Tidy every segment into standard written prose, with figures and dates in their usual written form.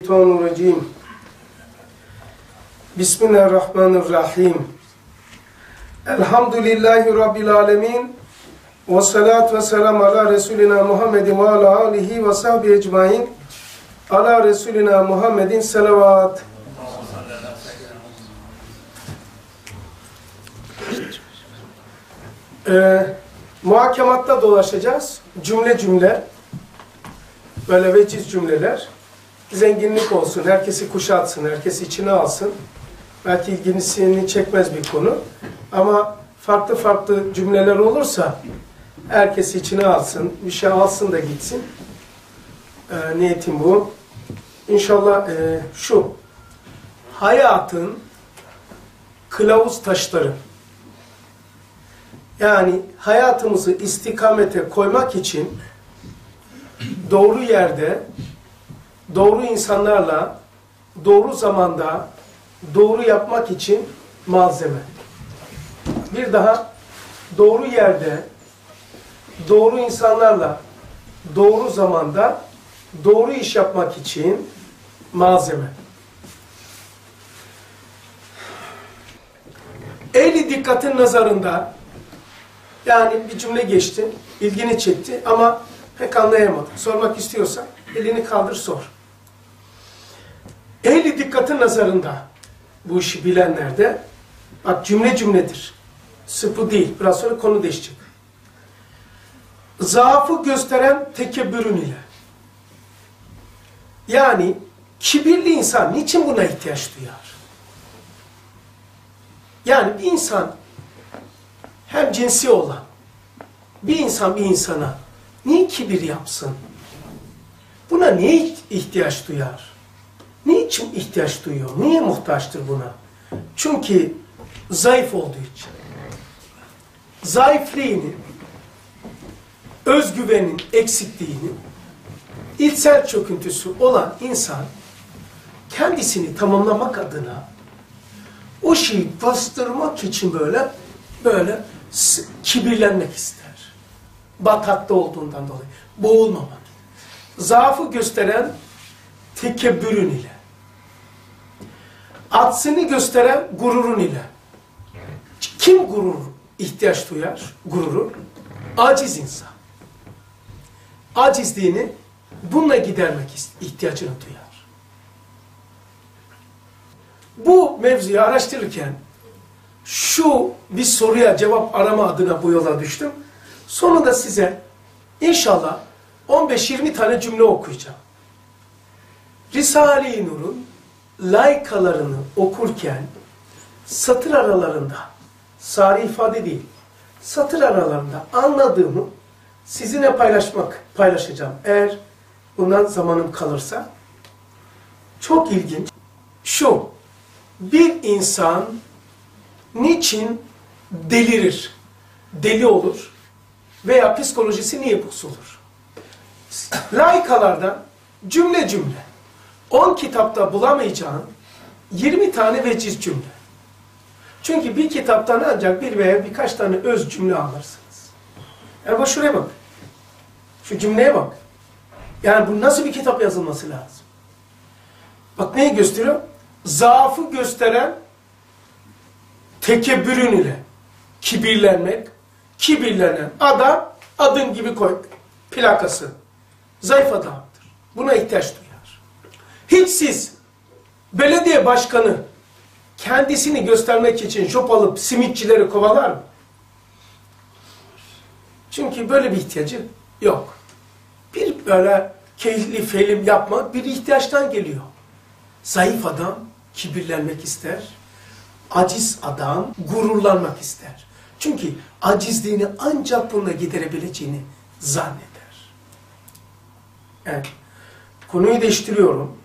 Şeytanirracim. Bismillahirrahmanirrahim. Elhamdülillahi Rabbil alemin. Ve salatu ve selam ala Resulina Muhammedin ve ala alihi ve sahbihi ecmain. Ala Resulina Muhammedin selavat. Muhakematta dolaşacağız. Cümle cümle. Böyle veciz cümleler. Zenginlik olsun, herkesi kuşatsın, herkesi içine alsın. Belki ilgisini çekmez bir konu. Ama farklı farklı cümleler olursa herkesi içine alsın, bir şey alsın da gitsin. Niyetim bu. İnşallah şu. Hayatın kılavuz taşları. Yani hayatımızı istikamete koymak için doğru yerde, doğru insanlarla, doğru zamanda, doğru yapmak için malzeme. Bir daha, doğru yerde, doğru insanlarla, doğru zamanda, doğru iş yapmak için malzeme. Ehli dikkatin nazarında, yani bir cümle geçti, ilgini çekti ama pek anlayamadın. Sormak istiyorsan elini kaldır sor. Ehli dikkatin nazarında bu işi bilenlerde bak cümle cümledir. Sıfı değil. Biraz sonra konu değişecek. Zaafı gösteren tekebbürün ile. Yani kibirli insan niçin buna ihtiyaç duyar? Yani bir insan hem cinsi olan bir insan bir insana niye kibir yapsın? Buna niye ihtiyaç duyar? Niçin ihtiyaç duyuyor? Niye muhtaçtır buna? Çünkü zayıf olduğu için. Zayıflığını, özgüvenin eksikliğini, içsel çöküntüsü olan insan kendisini tamamlamak adına o şeyi bastırmak için böyle kibirlenmek ister. Batakta olduğundan dolayı. Boğulmamak. Zaafı gösteren tekebbürün ile. Aczini gösteren gururun ile. Kim gurur ihtiyaç duyar? Gururu. Aciz insan. Acizliğini bununla gidermek ihtiyacını duyar. Bu mevzuyu araştırırken şu bir soruya cevap arama adına bu yola düştüm. Sonunda size inşallah 15-20 tane cümle okuyacağım. Risale-i Nur'un laykalarını okurken satır aralarında, sari ifade değil, satır aralarında anladığımı sizinle paylaşacağım. Eğer bundan zamanım kalırsa. Çok ilginç. Şu, bir insan niçin delirir, deli olur veya psikolojisi niye bozulur? Laykalardan cümle cümle 10 kitapta bulamayacağın 20 tane veciz cümle. Çünkü bir kitaptan ancak bir veya birkaç tane öz cümle alırsınız. Yani bak şuraya bak. Şu cümleye bak. Yani bu nasıl bir kitap yazılması lazım? Bak neyi gösteriyor? Zaafı gösteren tekebbürün ile kibirlenmek, kibirlenen adam adın gibi koy. Plakası. Zayıf adamdır. Buna ihtiyaç duyar. Hiç siz belediye başkanı kendisini göstermek için şop alıp simitçileri kovalar mı? Çünkü böyle bir ihtiyacı yok. Bir böyle keyifli film yapmak bir ihtiyaçtan geliyor. Zayıf adam kibirlenmek ister. Aciz adam gururlanmak ister. Çünkü acizliğini ancak bununla giderebileceğini zanneder. Evet. Konuyu değiştiriyorum.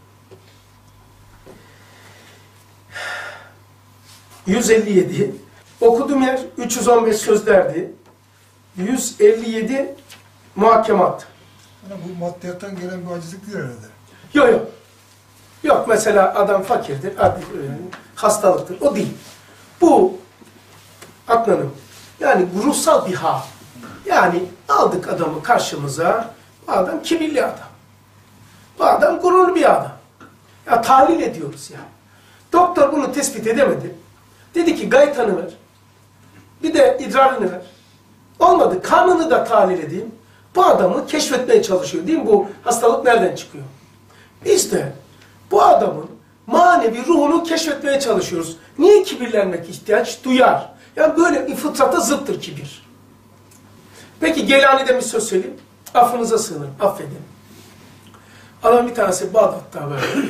157. Okuduğum yer 315 sözlerdi. 157 muhakemat. Yani bu maddiyattan gelen bir acizlik değil herhalde. Yok yok. Yok mesela adam fakirdir, hastalıktır. O değil. Bu Adnan'ım yani ruhsal bir hal. Yani aldık adamı karşımıza. Bu adam kibirli adam. Bu adam gururlu bir adam. Ya tahlil ediyoruz yani. Doktor bunu tespit edemedi. Dedi ki gaytanı ver. Bir de idrarını ver. Olmadı. Karnını da tahlil edeyim. Bu adamı keşfetmeye çalışıyor değil mi? Bu hastalık nereden çıkıyor? Biz de bu adamın manevi ruhunu keşfetmeye çalışıyoruz. Niye kibirlenmek ihtiyaç duyar? Yani böyle fıtrata zıttır kibir. Peki Geylani'den bir söz söyleyeyim. Affınıza sığınırım. Affedin. Adam bir tanesi Bağdat'ta böyle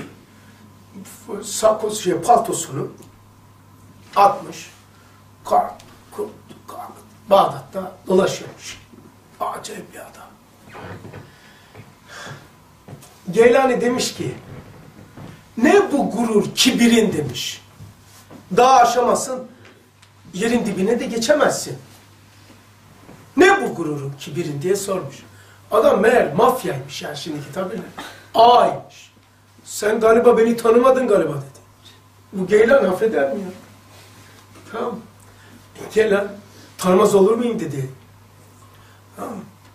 paltosunu atmış. Bağdat'ta dolaşıyormuş. Acayip bir adam. Geylani demiş ki, ne bu gurur, kibirin demiş. Dağı aşamazsın, yerin dibine de geçemezsin. Ne bu gururun, kibirin diye sormuş. Adam meğer mafyaymış yani şimdiki tabirle. Ağaymış. Sen galiba beni tanımadın galiba dedi. Bu Geylan affeder mi ya? Tamam. Geylan tanımaz olur muyum dedi. Tamam.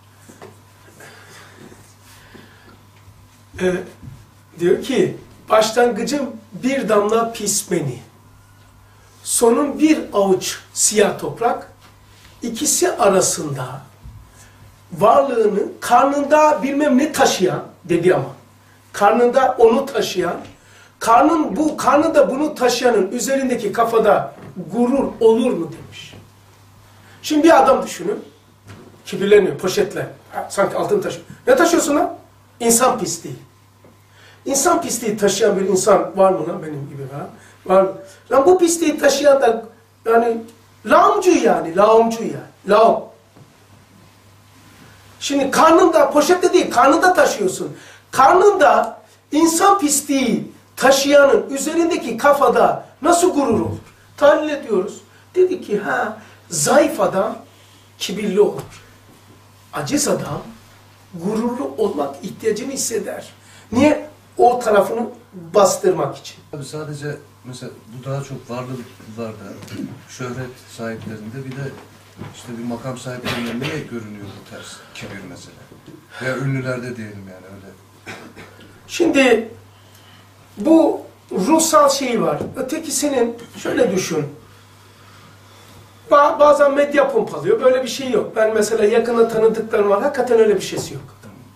Diyor ki başlangıcım bir damla pis meni. Sonun bir avuç siyah toprak. İkisi arasında varlığını karnında bilmem ne taşıyan dedi ama. Karnında onu taşıyan, karnında bunu taşıyanın üzerindeki kafada gurur olur mu demiş. Şimdi bir adam düşünün. Kibirleniyor, poşetle. Sanki altın taşıyor. Ne taşıyorsun lan? İnsan pisliği. İnsan pisliği taşıyan bir insan var mı lan benim gibi ha? Var mı? Lan bu pisliği taşıyan da yani lağımcı yani, lağımcı yani. Lağım. Şimdi karnında, poşette değil, karnında taşıyorsun. Karnında insan pisliği taşıyanın üzerindeki kafada nasıl gurur olur? Tahlil ediyoruz. Dedi ki zayıf adam kibirli olur. Aciz adam gururlu olmak ihtiyacını hisseder. Niye? O tarafını bastırmak için. Tabii sadece mesela bu daha çok varlıklarda, şöhret sahiplerinde bir de işte bir makam sahiplerinde niye görünüyor bu ters kibir mesela? Veya ünlülerde diyelim yani öyle. Şimdi bu ruhsal şeyi var. Ötekisinin şöyle düşün. Bazen medya pompalıyor. Böyle bir şey yok. Ben mesela yakında tanıdıklarım var. Hakikaten öyle bir şeysi yok.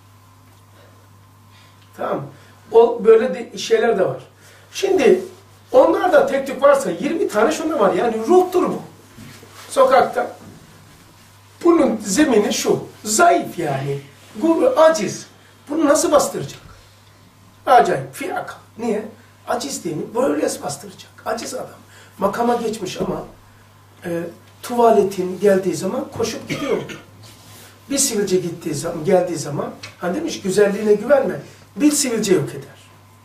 Tamam. O böyle de şeyler de var. Şimdi onlarda tek tük varsa 20 tane şunda var. Yani ruhtur bu. Sokakta. Bunun zemini şu. Zayıf yani. Aciz. Bunu nasıl bastıracak? Acayip. Fiyaka. Niye? Aciz değil mi? Böyle bastıracak. Aciz adam. Makama geçmiş ama tuvaletin geldiği zaman koşup gidiyor. Bir sivilce geldiği zaman hani demiş güzelliğine güvenme. Bir sivilce yok eder.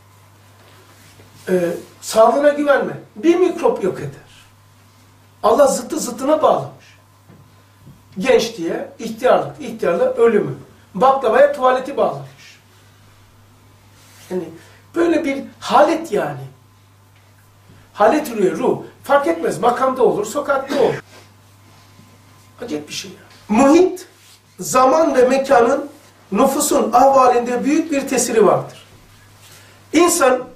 Sağlığına güvenme. Bir mikrop yok eder. Allah zıttına bağlamış. Gençliğe ihtiyarlık, ihtiyarlığa ölümü. Baklavaya tuvaleti bağlamış. Yani böyle bir halet yani. Halet ürüyor ruh. Fark etmez. Makamda olur, sokakta olur. Acayip bir şey ya. Muhit, zaman ve mekanın nüfusun ahvalinde büyük bir tesiri vardır. İnsan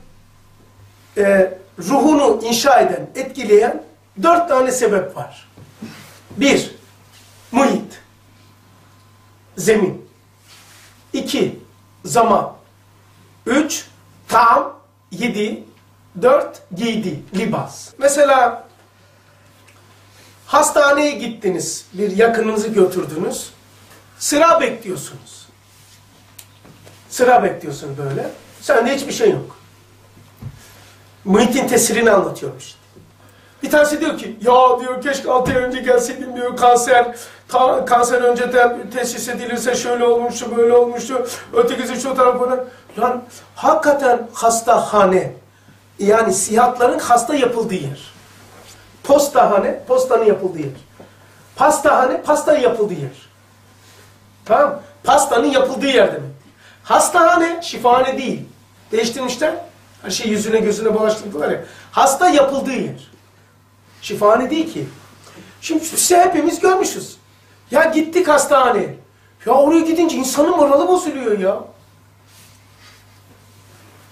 ruhunu inşa eden, etkileyen 4 tane sebep var. 1. Muhit. Zemin. 2. Zaman. 3. Taam. 7. 4. Giydi. Libas. Mesela hastaneye gittiniz. Bir yakınınızı götürdünüz. Sıra bekliyorsunuz. Sıra bekliyorsun böyle. Sende hiçbir şey yok. Muhitin tesirini anlatıyormuş işte. Bir tanesi diyor ki, ya diyor keşke 6 ay önce gelseydim diyor, kanser önceden teşhis edilirse şöyle olmuştu, böyle olmuştu, ötekisi şu tarafına. Lan hakikaten hastahane, yani sihatların hasta yapıldığı yer. Postahane, postanın yapıldığı yer. Pastahane, pastanın yapıldığı yer. Tamam, pastanın yapıldığı yer demek. Hastahane, şifahane değil. Değiştirmişler. Her şey yüzüne gözüne bulaştırdılar ya. Hasta yapıldığı yer. Şifahane değil ki. Şimdi hepimiz görmüşüz. Ya gittik hastaneye. Ya oraya gidince insanın moralı bozuluyor ya.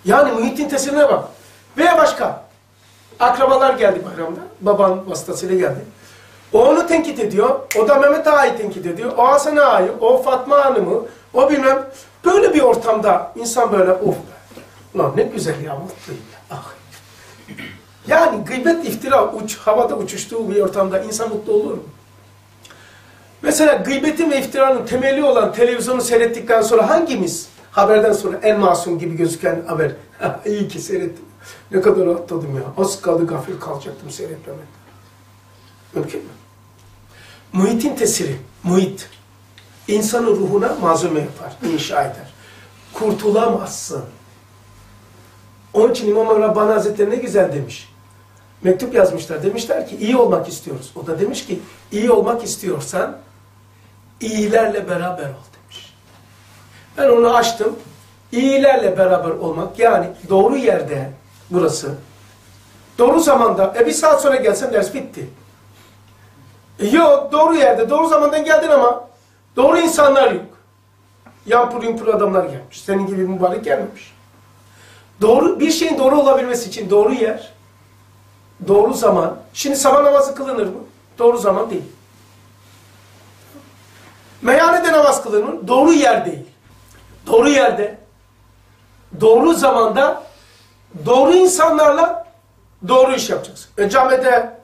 Yani muhitin tesirine bak. Veya başka. Akrabalar geldi bayramda. Baban vasıtasıyla geldi. O onu tenkit ediyor. O da Mehmet Ağa'yı tenkit ediyor. O Hasan Ağa'yı, o Fatma Hanım'ı, o bilmem. Böyle bir ortamda insan böyle of be. Ulan ne güzel ya, mutluyum ya. Ah. Yani gıybet, iftira, havada uçuştuğu bir ortamda insan mutlu olur mu? Mesela gıybetin ve iftiranın temeli olan televizyonu seyrettikten sonra hangimiz haberden sonra en masum gibi gözüken haber? İyi ki seyrettim. Ne kadar rahatladım ya. Az kaldı gafil kalacaktım seyretmemekten. Mümkün mü? Muhitin tesiri, muhit. İnsanın ruhuna malzeme yapar, inşa eder. Kurtulamazsın. Onun için İmam Rabbani Hazretleri ne güzel demiş. Mektup yazmışlar. Demişler ki iyi olmak istiyoruz. O da demiş ki iyi olmak istiyorsan iyilerle beraber ol demiş. Ben onu açtım. İyilerle beraber olmak yani doğru yerde burası. Doğru zamanda. Bir saat sonra gelsen ders bitti. Yok doğru yerde doğru zamandan geldin ama doğru insanlar yok. Yampur yumpur adamlar gelmiş. Senin gibi mübarek gelmemiş. Doğru, bir şeyin doğru olabilmesi için doğru yer, doğru zaman. Şimdi sabah namazı kılınır mı? Doğru zaman değil. Meyhanede namaz kılınır mı? Doğru yer değil. Doğru yerde, doğru zamanda, doğru insanlarla doğru iş yapacaksın. Camide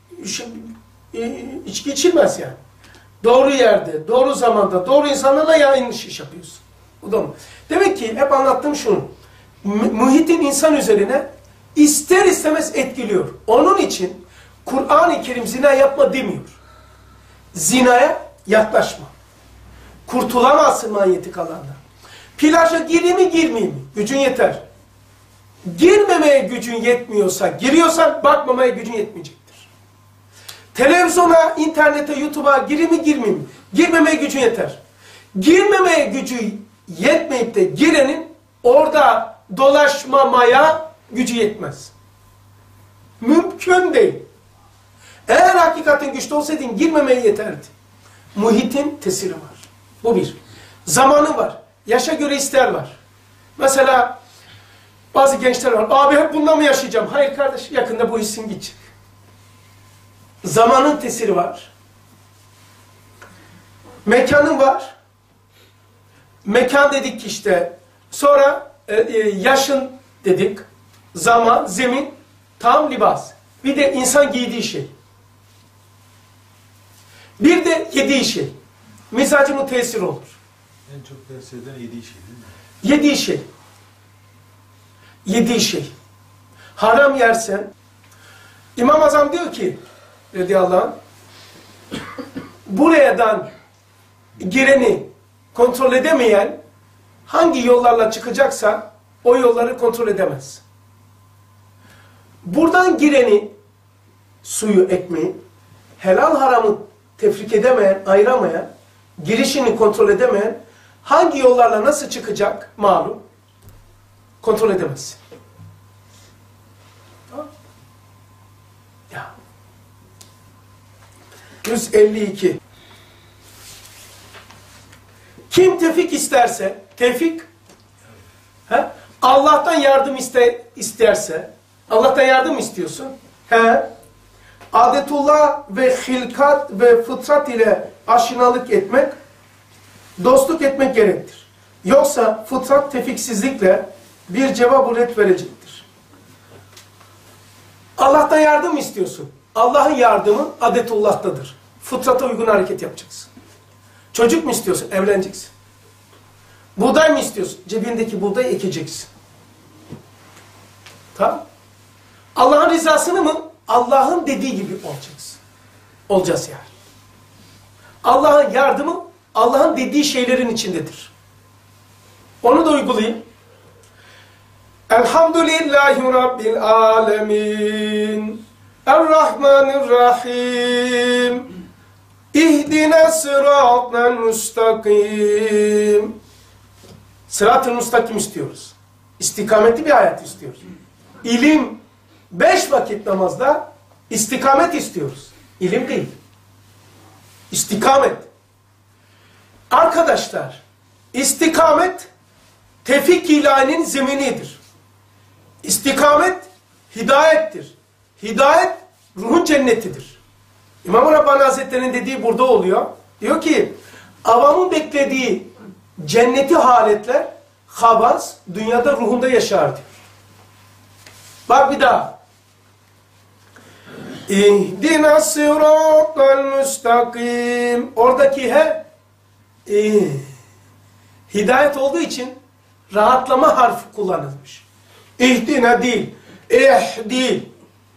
içki içilmez yani. Doğru yerde, doğru zamanda, doğru insanlarla yanlış iş yapıyorsun. O da mı? Demek ki hep anlattığım şunu. Muhitin insan üzerine ister istemez etkiliyor. Onun için Kur'an-ı Kerim zina yapma demiyor. Zinaya yaklaşma. Kurtulamazsın manyetik alanda. Plaja gireyim mi girmeyeyim mi? Gücün yeter. Girmemeye gücün yetmiyorsa, giriyorsan bakmamaya gücün yetmeyecektir. Televizyona, internete, YouTube'a gireyim mi girmeyeyim mi? Girmemeye gücün yeter. Girmemeye gücü yetmeyip de girenin orada dolaşmamaya gücü yetmez. Mümkün değil. Eğer hakikatin güçlü olsaydın girmemeye yeterdi. Muhitin tesiri var. Bu bir. Zamanı var. Yaşa göre ister var. Mesela bazı gençler var. Abi hep bundan mı yaşayacağım? Hayır kardeş, yakında bu hissin gidecek. Zamanın tesiri var. Mekanın var. Mekan dedik ki işte. Sonra yaşın dedik. Zaman, zemin, tam libas. Bir de insan giydiği şey. Bir de yediği şey. Mizacı tesir olur. En çok tesir eden yediği şey değil mi? Yediği şey. Yediği şey. Haram yersen, İmam Azam diyor ki, radıyallahu anh, buradan gireni kontrol edemeyen, hangi yollarla çıkacaksa, o yolları kontrol edemez. Buradan gireni, suyu, ekmeği, helal haramı tefrik edemeyen, ayıramayan, girişini kontrol edemeyen, hangi yollarla nasıl çıkacak malum, kontrol edemez. Ya. 152. Kim tevfik isterse, tevfik, Allah'tan yardım isterse, Allah'tan yardım mı istiyorsun? Adetullah ve hilkat ve fıtrat ile aşinalık etmek, dostluk etmek gerektir. Yoksa fıtrat tefiksizlikle bir cevap ret verecektir. Allah'tan yardım mı istiyorsun? Allah'ın yardımı adetullah'tadır. Fıtrata uygun hareket yapacaksın. Çocuk mu istiyorsun? Evleneceksin. Buğday mı istiyorsun? Cebindeki buğdayı ekeceksin. Tamam. Allah'ın rızasını mı? Allah'ın dediği gibi olacaksın. Olacağız yani. Allah'ın yardımı Allah'ın dediği şeylerin içindedir. Onu da uygulayayım. Elhamdülillahi Rabbil alemin. Errahmanirrahim. İhdine sıratel müstakim. Sırat-ı müstakim istiyoruz. İstikametli bir hayat istiyoruz. İlim, 5 vakit namazda istikamet istiyoruz. İlim değil. İstikamet. Arkadaşlar, istikamet tevfik ilahinin zeminidir. İstikamet hidayettir. Hidayet ruhun cennetidir. İmam-ı Rabbani Hazretleri'nin dediği burada oluyor. Diyor ki avamın beklediği cenneti haletler habas dünyada ruhunda yaşar diyor. Bak bir daha. İhdina sıratal müstakim. Oradaki hidayet olduğu için rahatlama harfi kullanılmış. İhdina değil. Değil.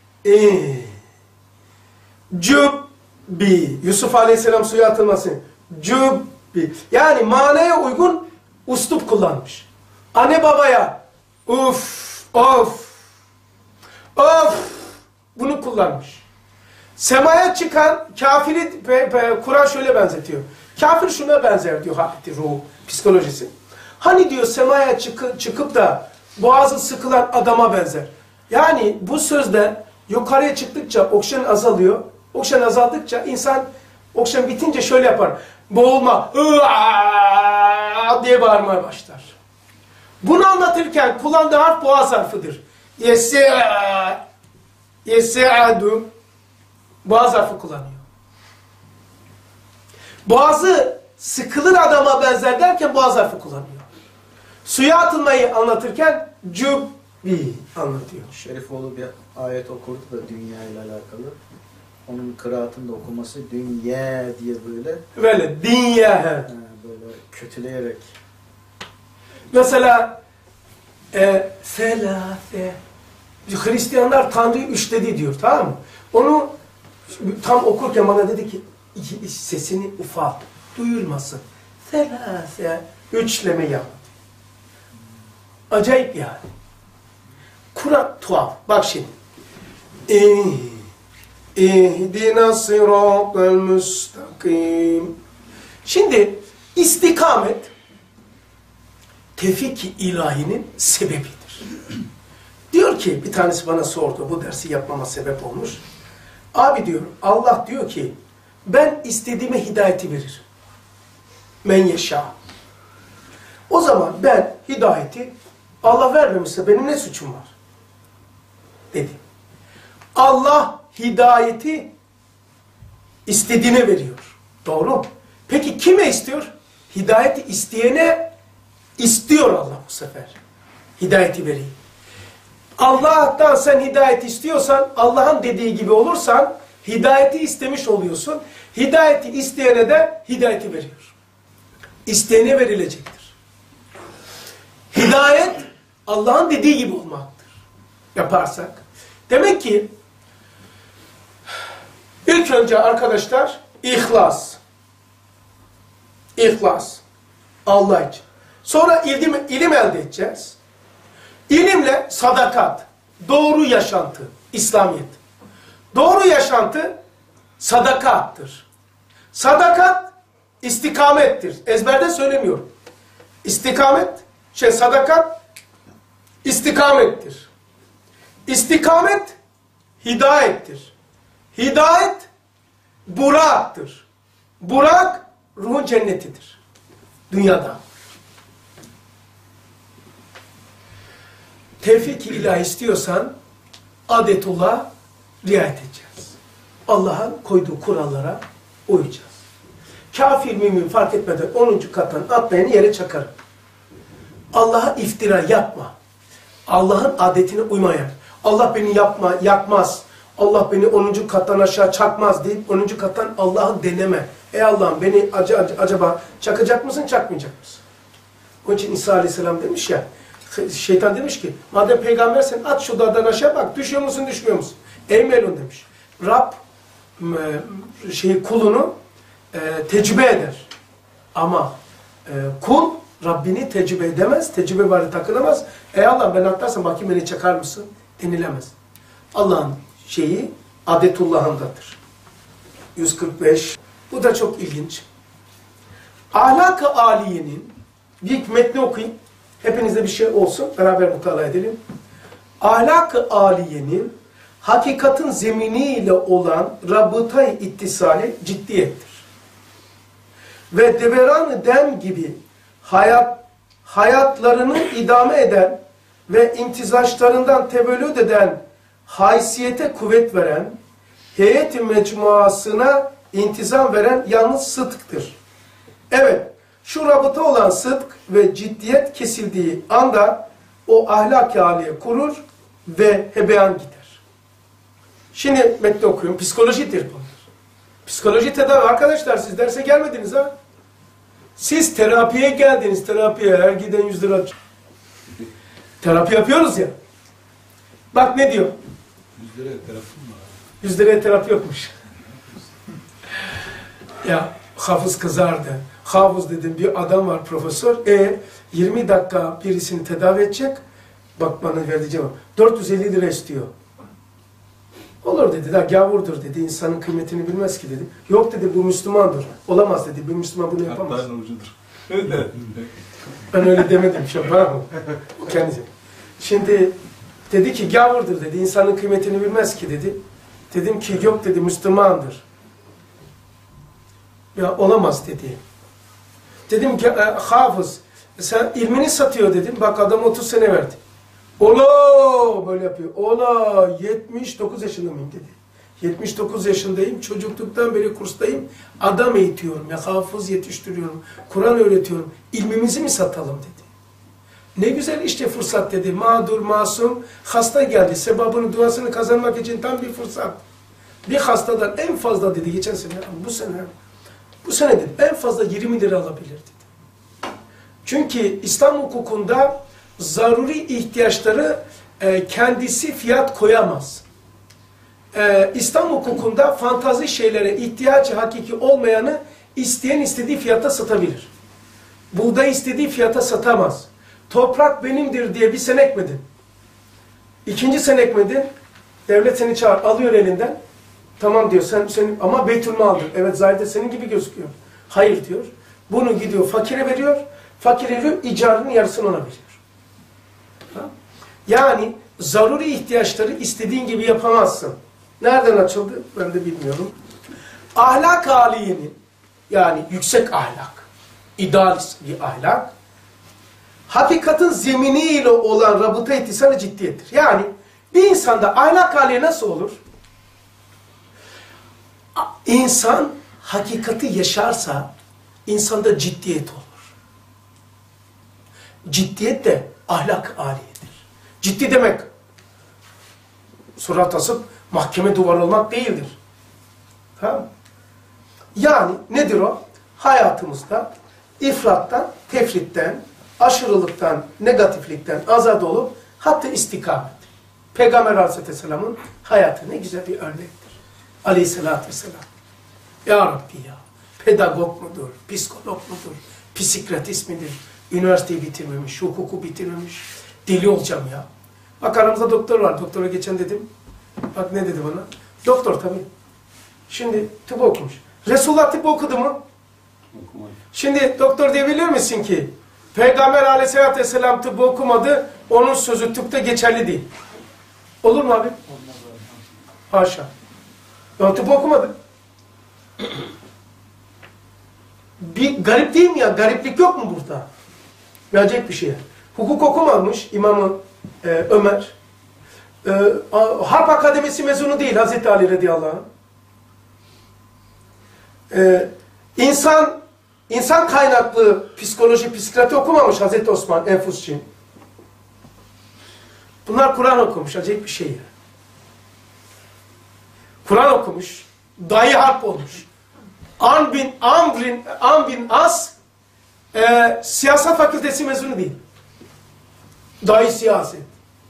Cübbi. Yusuf Aleyhisselam suya atılması. Cübbi. Yani manaya uygun uslup kullanmış. Anne babaya uf, of, of bunu kullanmış. Semaya çıkan kafiri Kur'an şöyle benzetiyor. Kafir şuna benzer diyor hakiki ruh psikolojisi. Hani diyor semaya çıkıp da boğazı sıkılan adama benzer. Yani bu sözde yukarıya çıktıkça oksijen azalıyor. Oksijen azaldıkça insan oksijen bitince şöyle yapar. Boğulma diye bağırmaya başlar. Bunu anlatırken kullandığı harf boğaz harfidir. Yes'adu boğaz harfi kullanıyor. Boğazı sıkılır adama benzer derken boğaz harfi kullanıyor. Suya atılmayı anlatırken cübbi anlatıyor. Şerifoğlu bir ayet okurdu da dünya ile alakalı. Onun kıraatında okuması dünya diye böyle Dünya. böyle kötüleyerek. Mesela selase. Hristiyanlar Tanrı'yı üçledi diyor, tamam mı? Onu tam okurken bana dedi ki sesini ufalt, duyulmasın. Selase. Üçleme yap. Acayip yani. Kur'an tuhaf. Bak şimdi. İhdina sıratal müstakim. Şimdi istikamet tevfik-i ilahinin sebebidir. Diyor ki bir tanesi bana sordu, bu dersi yapmama sebep olmuş. Abi diyor, Allah diyor ki ben istediğime hidayeti veririm. Men yeşâ. O zaman ben hidayeti Allah vermemişse benim ne suçum var? Dedi. Allah hidayeti istediğine veriyor. Doğru. Peki kime istiyor? Hidayeti isteyene istiyor Allah bu sefer. Hidayeti vereyim. Allah'tan sen hidayet istiyorsan, Allah'ın dediği gibi olursan, hidayeti istemiş oluyorsun. Hidayeti isteyene de hidayeti veriyor. İsteyene verilecektir. Hidayet, Allah'ın dediği gibi olmaktır. Yaparsak. Demek ki, ilk önce arkadaşlar, ihlas. İhlas. Allah için. Sonra ilim elde edeceğiz. İlimle sadakat, doğru yaşantı, İslamiyet. Doğru yaşantı sadakattır. Sadakat istikamettir. Ezberde söylemiyorum. Sadakat istikamettir. İstikamet hidayettir. Hidayet buraktır. Burak ruhun cennetidir. Dünyada. Tevfik-i ilahi istiyorsan adetullah riayet edeceğiz. Allah'ın koyduğu kurallara uyacağız. Kafir mümin fark etmeden 10. kattan atlayanı yere çakarım. Allah'a iftira yapma. Allah'ın adetine uymaya. Allah beni yakmaz. Allah beni 10. kattan aşağı çakmaz deyip 10. kattan Allah'ı deneme. Ey Allah'ım beni acaba çakacak mısın, çakmayacak mısın? Onun için İsa Aleyhisselam demiş ya, şeytan demiş ki, madem peygambersen at şu dağdan aşağı bak, düşüyor musun, düşmüyor musun? Ey melun demiş. Rab kulunu tecrübe eder. Ama kul Rabbini tecrübe edemez, tecrübe var takılamaz. Ey Allah ben atlarsam bakayım beni çakar mısın? Denilemez. Allah'ın şeyi adetullahındadır. 145. Bu da çok ilginç. Ahlak-ı Aliye'nin bir metni okuyayım. Hepinizde bir şey olsun. Beraber mutala edelim. Ahlak-ı Aliye'nin hakikatin zeminiyle olan rabıtayı ittisali ciddiyettir. Ve deveran-ı dem gibi hayatlarını idame eden ve imtizaçlarından tevellüd eden, haysiyete kuvvet veren, heyet-i mecmuasına intizam veren yalnız sıdktır. Evet, şu rabıta olan sıdk ve ciddiyet kesildiği anda o ahlak-ı âliye kurur ve hebeyan gider. Şimdi metni okuyun. Psikolojidir bunlar. Psikoloji tedavi. Arkadaşlar siz derse gelmediniz ha. Siz terapiye geldiniz. Terapiye her giden 100 lira. Terapi yapıyoruz ya. Bak ne diyor? 100 liraya tarafım var. 100 liraya terapi yokmuş. Ya hafız kızardı. Hafız dedim bir adam var profesör. 20 dakika birisini tedavi edecek. Bak bana verdiği cevap. 450 lira istiyor. Olur dedi. Da gavurdur dedi. İnsanın kıymetini bilmez ki dedi. Yok dedi bu Müslümandır. Olamaz dedi. Bir Müslüman bunu yapamaz. Hatta ucudur. Ben öyle demedim. Bana mı? Kendisi. Şimdi dedi ki gavurdur dedi. İnsanın kıymetini bilmez ki dedi. Dedim ki yok dedi Müslümandır. Ya olamaz dedi. Dedim ki hafız sen ilmini satıyor dedim. Bak adam 30 sene verdi. Ola böyle yapıyor. Ola 79 yaşında mıyım dedi. 79 yaşındayım. Çocukluktan beri kurstayım. Adam eğitiyorum. Ya hafız yetiştiriyorum. Kur'an öğretiyorum. İlmimizi mi satalım dedi. Ne güzel işte fırsat dedi. Mağdur, masum, hasta geldi. Sebabını, duasını kazanmak için tam bir fırsat. Bir hastadan en fazla dedi geçen sene, bu sene dedi en fazla 20 lira alabilir dedi. Çünkü İslam hukukunda zaruri ihtiyaçları kendisi fiyat koyamaz. İslam hukukunda fantazi şeylere ihtiyacı hakiki olmayanı isteyen istediği fiyata satabilir. Buğday istediği fiyata satamaz. Toprak benimdir diye bir sene ekmedin. İkinci sene ekmedin. Devlet seni çağır, alıyor elinden. Tamam diyor, sen ama beytülmaldır. Evet zahide senin gibi gözüküyor. Hayır diyor. Bunu gidiyor fakire veriyor. Fakir veriyor, icarının yarısını ona veriyor. Yani zaruri ihtiyaçları istediğin gibi yapamazsın. Nereden açıldı? Ben de bilmiyorum. Ahlak âliyenin, yani yüksek ahlak, idealist bir ahlak, hakikatin zeminiyle olan rabıta ittisalı ciddiyettir. Yani bir insanda ahlak âliye nasıl olur? İnsan hakikati yaşarsa insanda ciddiyet olur. Ciddiyet de ahlak âliyedir. Ciddi demek surat asıp mahkeme duvarı olmak değildir. Tamam. Yani nedir o? Hayatımızda ifrattan, tefritten, aşırılıktan, negatiflikten azad olup hatta istikamet. Peygamber Aleyhisselam'ın hayatı ne güzel bir örnektir. Aleyhisselatü Vesselam. Ya Rabbi ya, pedagog mudur, psikolog mudur, psikiyatist midir, üniversiteyi bitirmemiş, hukuku bitirmemiş, deli olacağım ya. Bak aramızda doktor var, doktora geçen dedim. Bak ne dedi bana? Doktor tabii. Şimdi tıp okumuş. Resulullah tıp okudu mu? Okumadı. Şimdi doktor diyebilir misin ki Peygamber Aleyhisselatü Vesselam tıp okumadı, onun sözü tıpta geçerli değil. Olur mu abi? Olmaz abi. Haşa. O tıp okumadı. Bir garip değil mi ya? Gariplik yok mu burada? Gelecek bir şey. Hukuk okumamış İmam Ömer. Harp Akademisi mezunu değil Hazreti Ali radıyallahu anh. İnsan kaynaklı psikoloji, psikiyatri okumamış Hazreti Osman Enfusçi. Bunlar Kur'an okumuş. Acayip bir şey ya. Kur'an okumuş. Dahi harp olmuş. Amr bin As siyaset fakültesi mezunu değil. Dahi siyaset.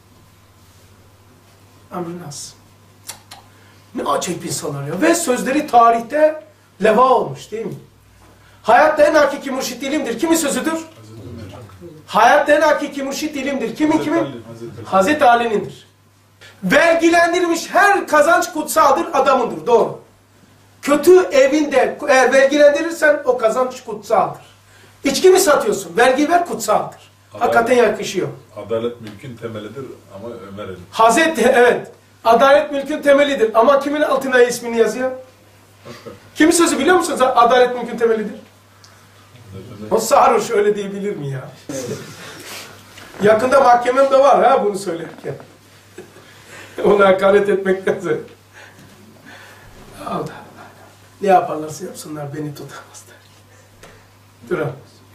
Amr bin As. Ne acayip insanlar ya. Ve sözleri tarihte leva olmuş değil mi? Hayatta en hakiki mürşit ilimdir. Kimin sözüdür? Hayatta en hakiki mürşit ilimdir. Kimin? Hazreti Ali'nindir. Vergilendirilmiş her kazanç kutsaldır, adamındır. Doğru. Kötü evinde eğer vergilendirirsen o kazanç kutsaldır. İçki mi satıyorsun? Vergi ver, kutsaldır. Hakikaten yakışıyor. Adalet mülkün temelidir ama Ömer'in. Hazreti, evet. Adalet mülkün temelidir. Ama kimin altına ismini yazıyor? Kimin sözü biliyor musunuz? Adalet mülkün temelidir. O sarhoş öyle diyebilir mi ya? Yakında mahkemem de var ha bunu söylerken. Ona hakaret etmektense. Allah Allah. Ne yaparlarsa yapsınlar beni tutamazlar. Duramaz.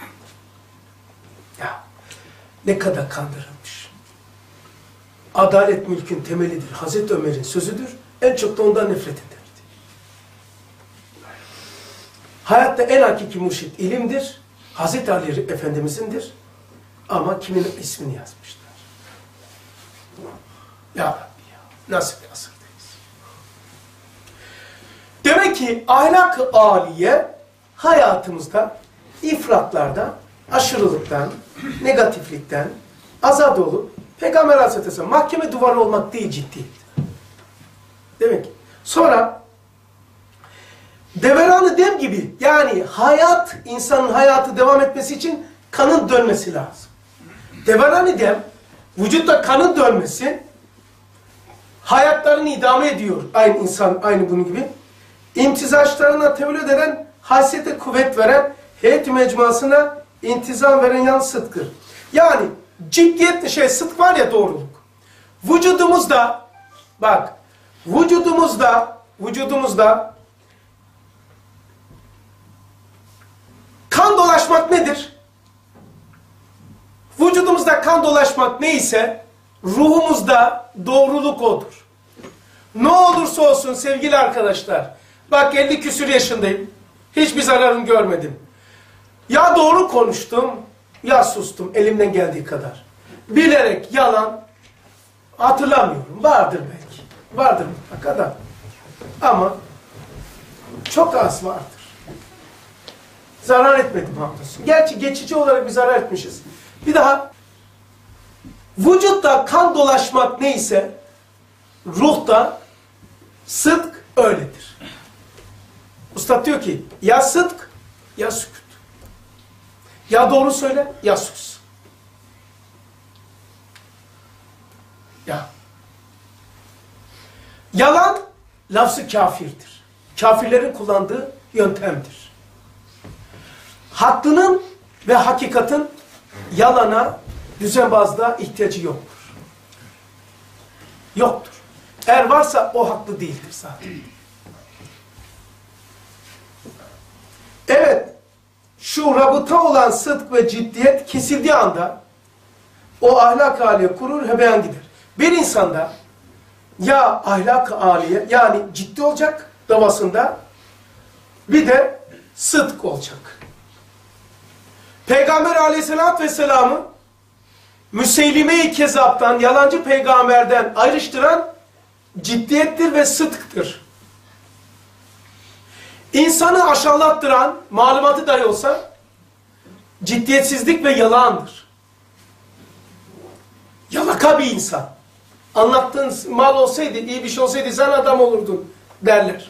Ya ne kadar kandırılmış. Adalet mülkün temelidir. Hazreti Ömer'in sözüdür. En çok da ondan nefret ederdi. Hayatta en hakiki mürşit ilimdir. Hazreti Ali Efendimiz'indir. Ama kimin ismini yazmışlar. Ya Rabbi ya. Nasıl bir asırdayız? Demek ki ahlak-ı âliye hayatımızda ifratlardan, aşırılıktan, negatiflikten azad olup Peygamber Aleyhisselam mahkeme duvarı olmak değil ciddiyet. Demek ki. Sonra deveranı dem gibi yani hayat, insanın hayatı devam etmesi için kanın dönmesi lazım. Deveranı dem, vücutta kanın dönmesi hayatlarını idame ediyor. Aynı insan, aynı bunun gibi. İmtizaçlarına tevlid eden, haysiyete kuvvet veren, heyet-i mecmuasına intizam veren yalnız sıdktır. Yani ciddiyet, sıdk var ya doğruluk. Vücudumuzda, bak, vücudumuzda kan dolaşmak nedir? Vücudumuzda kan dolaşmak neyse, ruhumuzda doğruluk odur. Ne olursa olsun sevgili arkadaşlar, bak 50 küsur yaşındayım, hiçbir zararını görmedim. Ya doğru konuştum, ya sustum elimden geldiği kadar. Bilerek yalan hatırlamıyorum, vardır belki, vardır mutlaka da. Ama çok az vardır. Zarar etmedim hamdolsun. Gerçi geçici olarak bir zarar etmişiz. Bir daha, vücutta kan dolaşmak neyse, ruhta sıdk öyledir. Üstad diyor ki, ya sıdk, ya sükut. Ya doğru söyle, ya sus. Ya. Yalan, lafzı kafirdir. Kafirlerin kullandığı yöntemdir. Haklının ve hakikatin yalana, düzenbazlığa ihtiyacı yoktur. Yoktur. Eğer varsa o haklı değildir zaten. Evet, şu rabıta olan sıdk ve ciddiyet kesildiği anda o ahlak-ı âliye kurur, hebeyan gider. Bir insanda ya ahlak-ı âliye yani ciddi olacak davasında bir de sıdk olacak. Peygamber Aleyhisselatü Vesselam'ı Müseylime-i Kezap'tan, yalancı peygamberden ayrıştıran ciddiyettir ve sıdktır. İnsanı aşağılattıran, malumatı dahi olsa, ciddiyetsizlik ve yalandır. Yalaka bir insan. Anlattığın mal olsaydı, iyi bir şey olsaydı sen adam olurdun derler.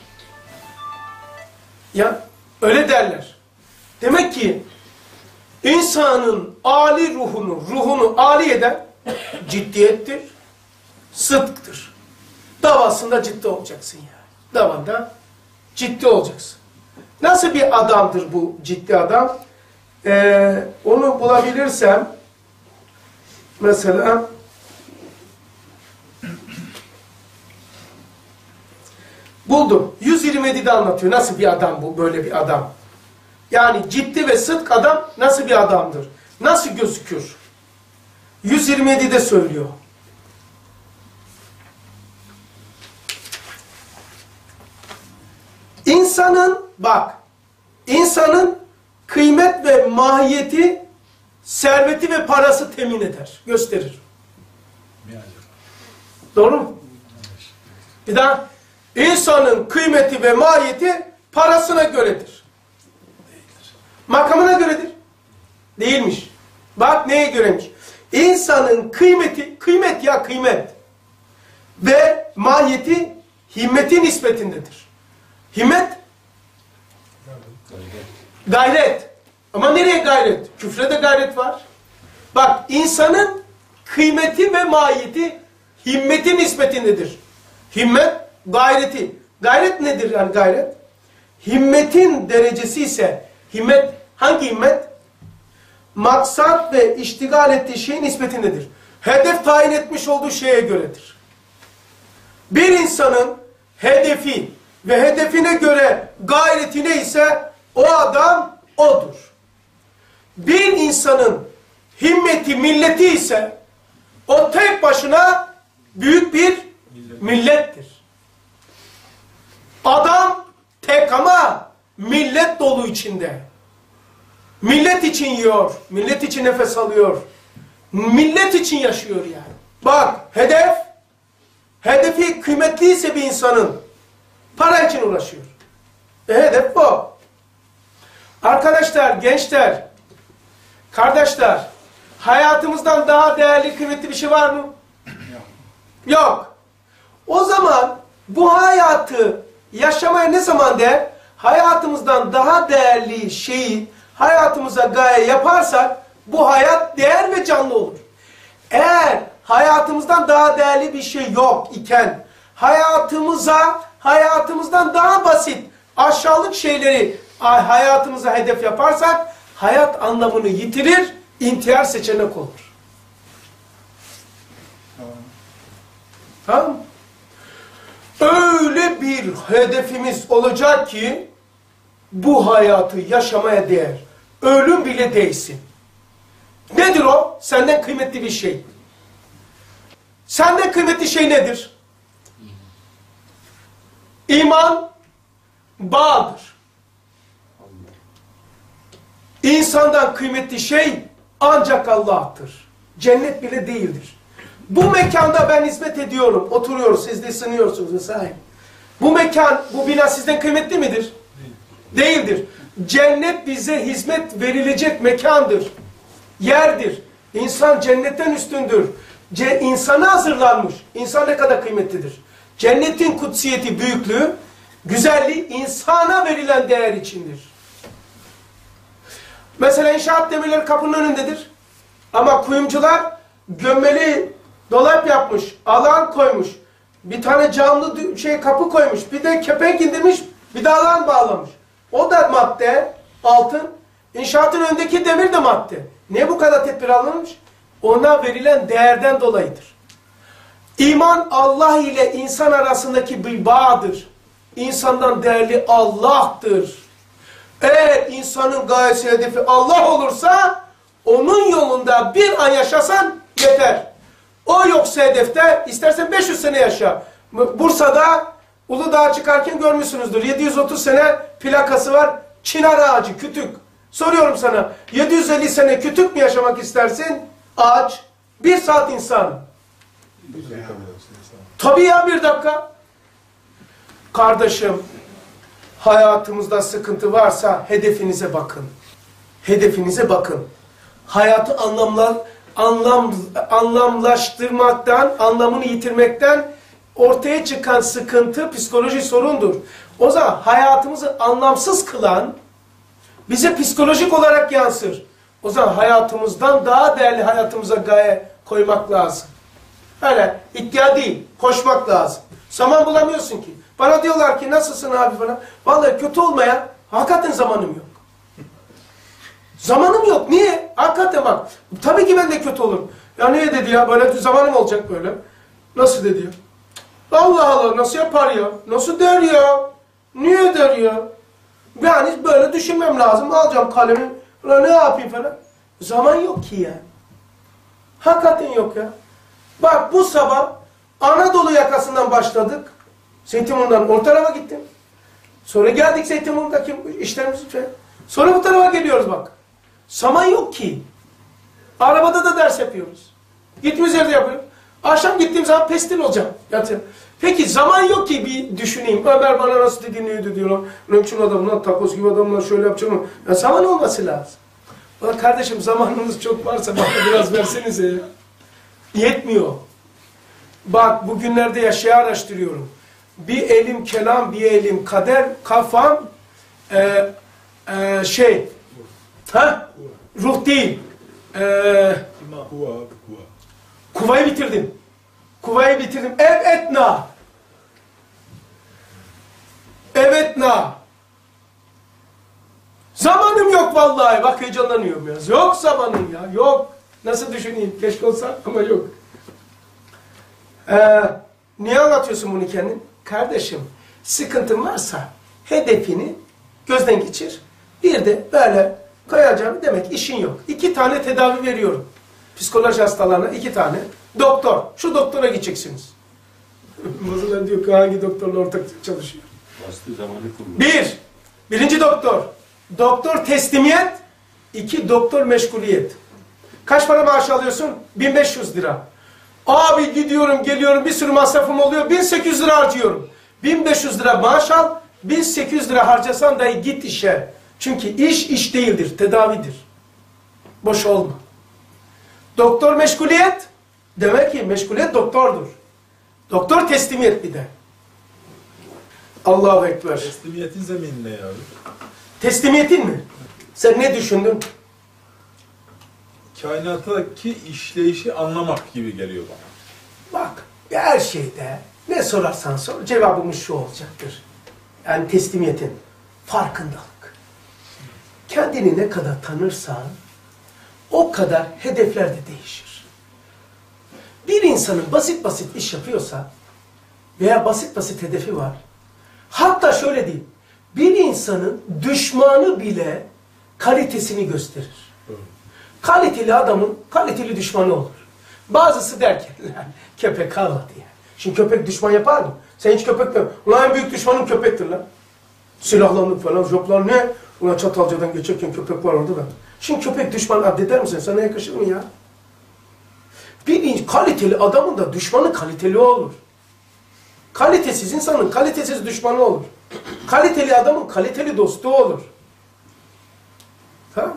Ya öyle derler. Demek ki insanın âli ruhunu âli eden ciddiyettir, sıdktır. Davasında ciddi olacaksın yani. Davanda ciddi olacaksın. Nasıl bir adamdır bu ciddi adam? Onu bulabilirsem mesela buldum. 127'de anlatıyor. Nasıl bir adam bu? Böyle bir adam. Yani ciddi ve sıdk adam nasıl bir adamdır? Nasıl gözükür? 127'de söylüyor. İnsanın kıymet ve mahiyeti, serveti ve parası temin eder, gösterir. Doğru mu? Bir daha, insanın kıymeti ve mahiyeti parasına göredir. Makamına göredir. Değilmiş. Bak neye göreymiş. İnsanın kıymeti, kıymet ve mahiyeti himmeti nispetindedir. Himmet, gayret. Ama nereye gayret? Küfre de gayret var. Bak insanın kıymeti ve mahiyeti himmeti nispetindedir. Himmet, gayreti. Gayret nedir yani gayret? Himmetin derecesi ise himmet, hangi himmet? maksat ve iştigal ettiği şeyin nispetindedir. Hedef tayin etmiş olduğu şeye göredir. Bir insanın hedefi ve hedefine göre gayreti neyse o adam odur. Bir insanın himmeti, milleti ise o tek başına büyük bir millettir. Adam tek ama millet dolu içinde. Millet için yiyor, millet için nefes alıyor. Millet için yaşıyor yani. Bak hedefi kıymetliyse bir insanın para için uğraşıyor. Hedef bu. Arkadaşlar, gençler, kardeşler, hayatımızdan daha değerli, kıymetli bir şey var mı? Yok. O zaman bu hayatı yaşamaya ne zaman der? Hayatımızdan daha değerli şeyi hayatımıza gaye yaparsak bu hayat değer ve canlı olur. Eğer hayatımızdan daha değerli bir şey yok iken hayatımızdan daha basit aşağılık şeyleri hayatımıza hedef yaparsak hayat anlamını yitirir, intihar seçenek olur. Tamam mı? Öyle bir hedefimiz olacak ki bu hayatı yaşamaya değer. Ölüm bile değsin. Nedir o? Senden kıymetli bir şey. Senden kıymetli şey nedir? İman bağdır. İnsandan kıymetli şey ancak Allah'tır. Cennet bile değildir. Bu mekanda ben hizmet ediyorum. Oturuyoruz, siz de ısınıyorsunuz vesaire. Bu mekan, bu bina sizden kıymetli midir? Değildir. Cennet bize hizmet verilecek mekandır. Yerdir. İnsan cennetten üstündür. İnsana hazırlanmış. İnsan ne kadar kıymetlidir? Cennetin kutsiyeti, büyüklüğü, güzelliği insana verilen değer içindir. Mesela inşaat demirleri kapının önündedir. Ama kuyumcular gömmeli dolap yapmış, alan koymuş. Bir tane camlı kapı koymuş. Bir de kepenk indirmiş, bir de alan bağlamış. O da madde, altın. İnşaatın önündeki demir de madde. Niye bu kadar tedbir alınmış? Ona verilen değerden dolayıdır. İman Allah ile insan arasındaki bir bağdır. İnsandan değerli Allah'tır. Eğer insanın gayesi, hedefi Allah olursa onun yolunda bir an yaşasan yeter. O yoksa hedefte istersen 500 sene yaşa. Bursa'da Uludağ'a çıkarken görmüşsünüzdür. 730 sene plakası var. Çınar ağacı, kütük. Soruyorum sana, 750 sene kütük mü yaşamak istersin? Ağaç. 1 saat insan. Tabii ya, 1 dakika. Kardeşim, hayatımızda sıkıntı varsa hedefinize bakın. Hedefinize bakın. Hayatı anlamlaştırmaktan, anlamını yitirmekten ortaya çıkan sıkıntı psikoloji sorundur. O zaman hayatımızı anlamsız kılan bize psikolojik olarak yansır. O zaman hayatımızdan daha değerli hayatımıza gaye koymak lazım. Öyle iddia değil, koşmak lazım. Zaman bulamıyorsun ki. Bana diyorlar ki nasılsın abi falan. Vallahi kötü olmaya hakikaten zamanım yok. Zamanım yok. Niye? Hakikaten bak. Tabii ki ben de kötü olurum. Ya niye dedi ya? Böyle zamanım olacak böyle. Nasıl dedi ya? Allah Allah, nasıl yapar ya? Nasıl der ya? Niye der ya? Yani böyle düşünmem lazım. Alacağım kalemi. Ne yapayım falan. Zaman yok ki ya. Hakikaten yok ya. Bak bu sabah Anadolu yakasından başladık. Zeytinburnu'ndan o tarafa gittim. Sonra geldik Zeytinburnu'ndaki işlerimizi falan. Sonra bu tarafa geliyoruz bak. Zaman yok ki. Arabada da ders yapıyoruz. Gittiğimiz yerde yapıyoruz. Akşam gittiğim zaman pestil olacağım. Yatıyorum. Peki zaman yok ki bir düşüneyim. Ömer bana nasıl dinliyordu diyorlar. Römçün adamlar, takoz gibi adamlar şöyle yapacağım. Ya zaman olması lazım. Bak kardeşim, zamanınız çok varsa bana biraz versenize ya. Yetmiyor. Bak bugünlerde yaşayı araştırıyorum. Bir elim kelam, bir elim kader, kafam ruh değil. Kuvayı bitirdim. Kuvayı bitirdim. Evetna. Evetna. Zamanım yok Yok vallahi, bak heyecanlanıyorum ya. Yok zamanım ya, yok. Nasıl düşüneyim? Keşke olsa ama yok. Niye anlatıyorsun bunu kendin? Kardeşim, sıkıntın varsa hedefini gözden geçir. Bir de böyle koyacağım demek işin yok. 2 tane tedavi veriyorum. Psikoloji hastalarına 2 tane. Doktor. Şu doktora gideceksiniz. Bazıları diyor ki hangi doktorla ortak çalışıyor? Bastığı zamanı kullanıyor. Birinci doktor. Doktor teslimiyet. 2 doktor meşguliyet. Kaç para maaş alıyorsun? 1500 lira. Abi gidiyorum geliyorum bir sürü masrafım oluyor. 1800 lira harcıyorum. 1500 lira maaş al. 1800 lira harcasan dahi git işe. Çünkü iş değildir. Tedavidir. Boş olma. Doktor meşguliyet. Demek ki meşguliyet doktordur. Doktor teslimiyet bir de. Allahu Ekber. Teslimiyetin zemini ne abi? Teslimiyetin mi? Sen ne düşündün? Kainattaki işleyişi anlamak gibi geliyor bana. Bak, her şeyde ne sorarsan sor, cevabımız şu olacaktır. Yani teslimiyetin, farkındalık. Kendini ne kadar tanırsan, o kadar hedefler de değişir. Bir insanın basit basit iş yapıyorsa, veya basit basit hedefi var, hatta şöyle diyeyim, bir insanın düşmanı bile kalitesini gösterir. Kaliteli adamın kaliteli düşmanı olur. Bazısı der ki, köpek ağladı ya. Şimdi köpek düşman yapar mı? Sen hiç köpek mi? Ulan en büyük düşmanın köpektir lan. Silahlandık falan, joplar ne? Ulan Çatalca'dan geçerken köpek var orada da. Şimdi köpek düşman addeder misin? Sana yakışır mı ya? Bir kaliteli adamın da düşmanı kaliteli olur. Kalitesiz insanın kalitesiz düşmanı olur. Kaliteli adamın kaliteli dostu olur. Tamam?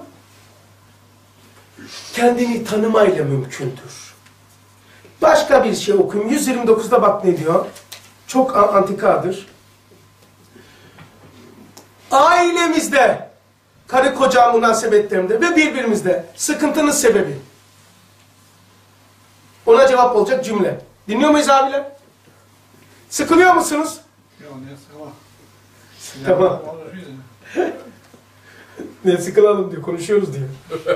Kendini tanımayla mümkündür. Başka bir şey okuyayım. 129'da bak ne diyor. Çok antikadır. Ailemizde, karı koca münasebetlerinde ve birbirimizde sıkıntının sebebi. Ona cevap olacak cümle. Dinliyor muyuz abiler? Sıkılıyor musunuz? Ya ne sıkıla. Tamam. Ne sıkılalım diyor, konuşuyoruz diyor.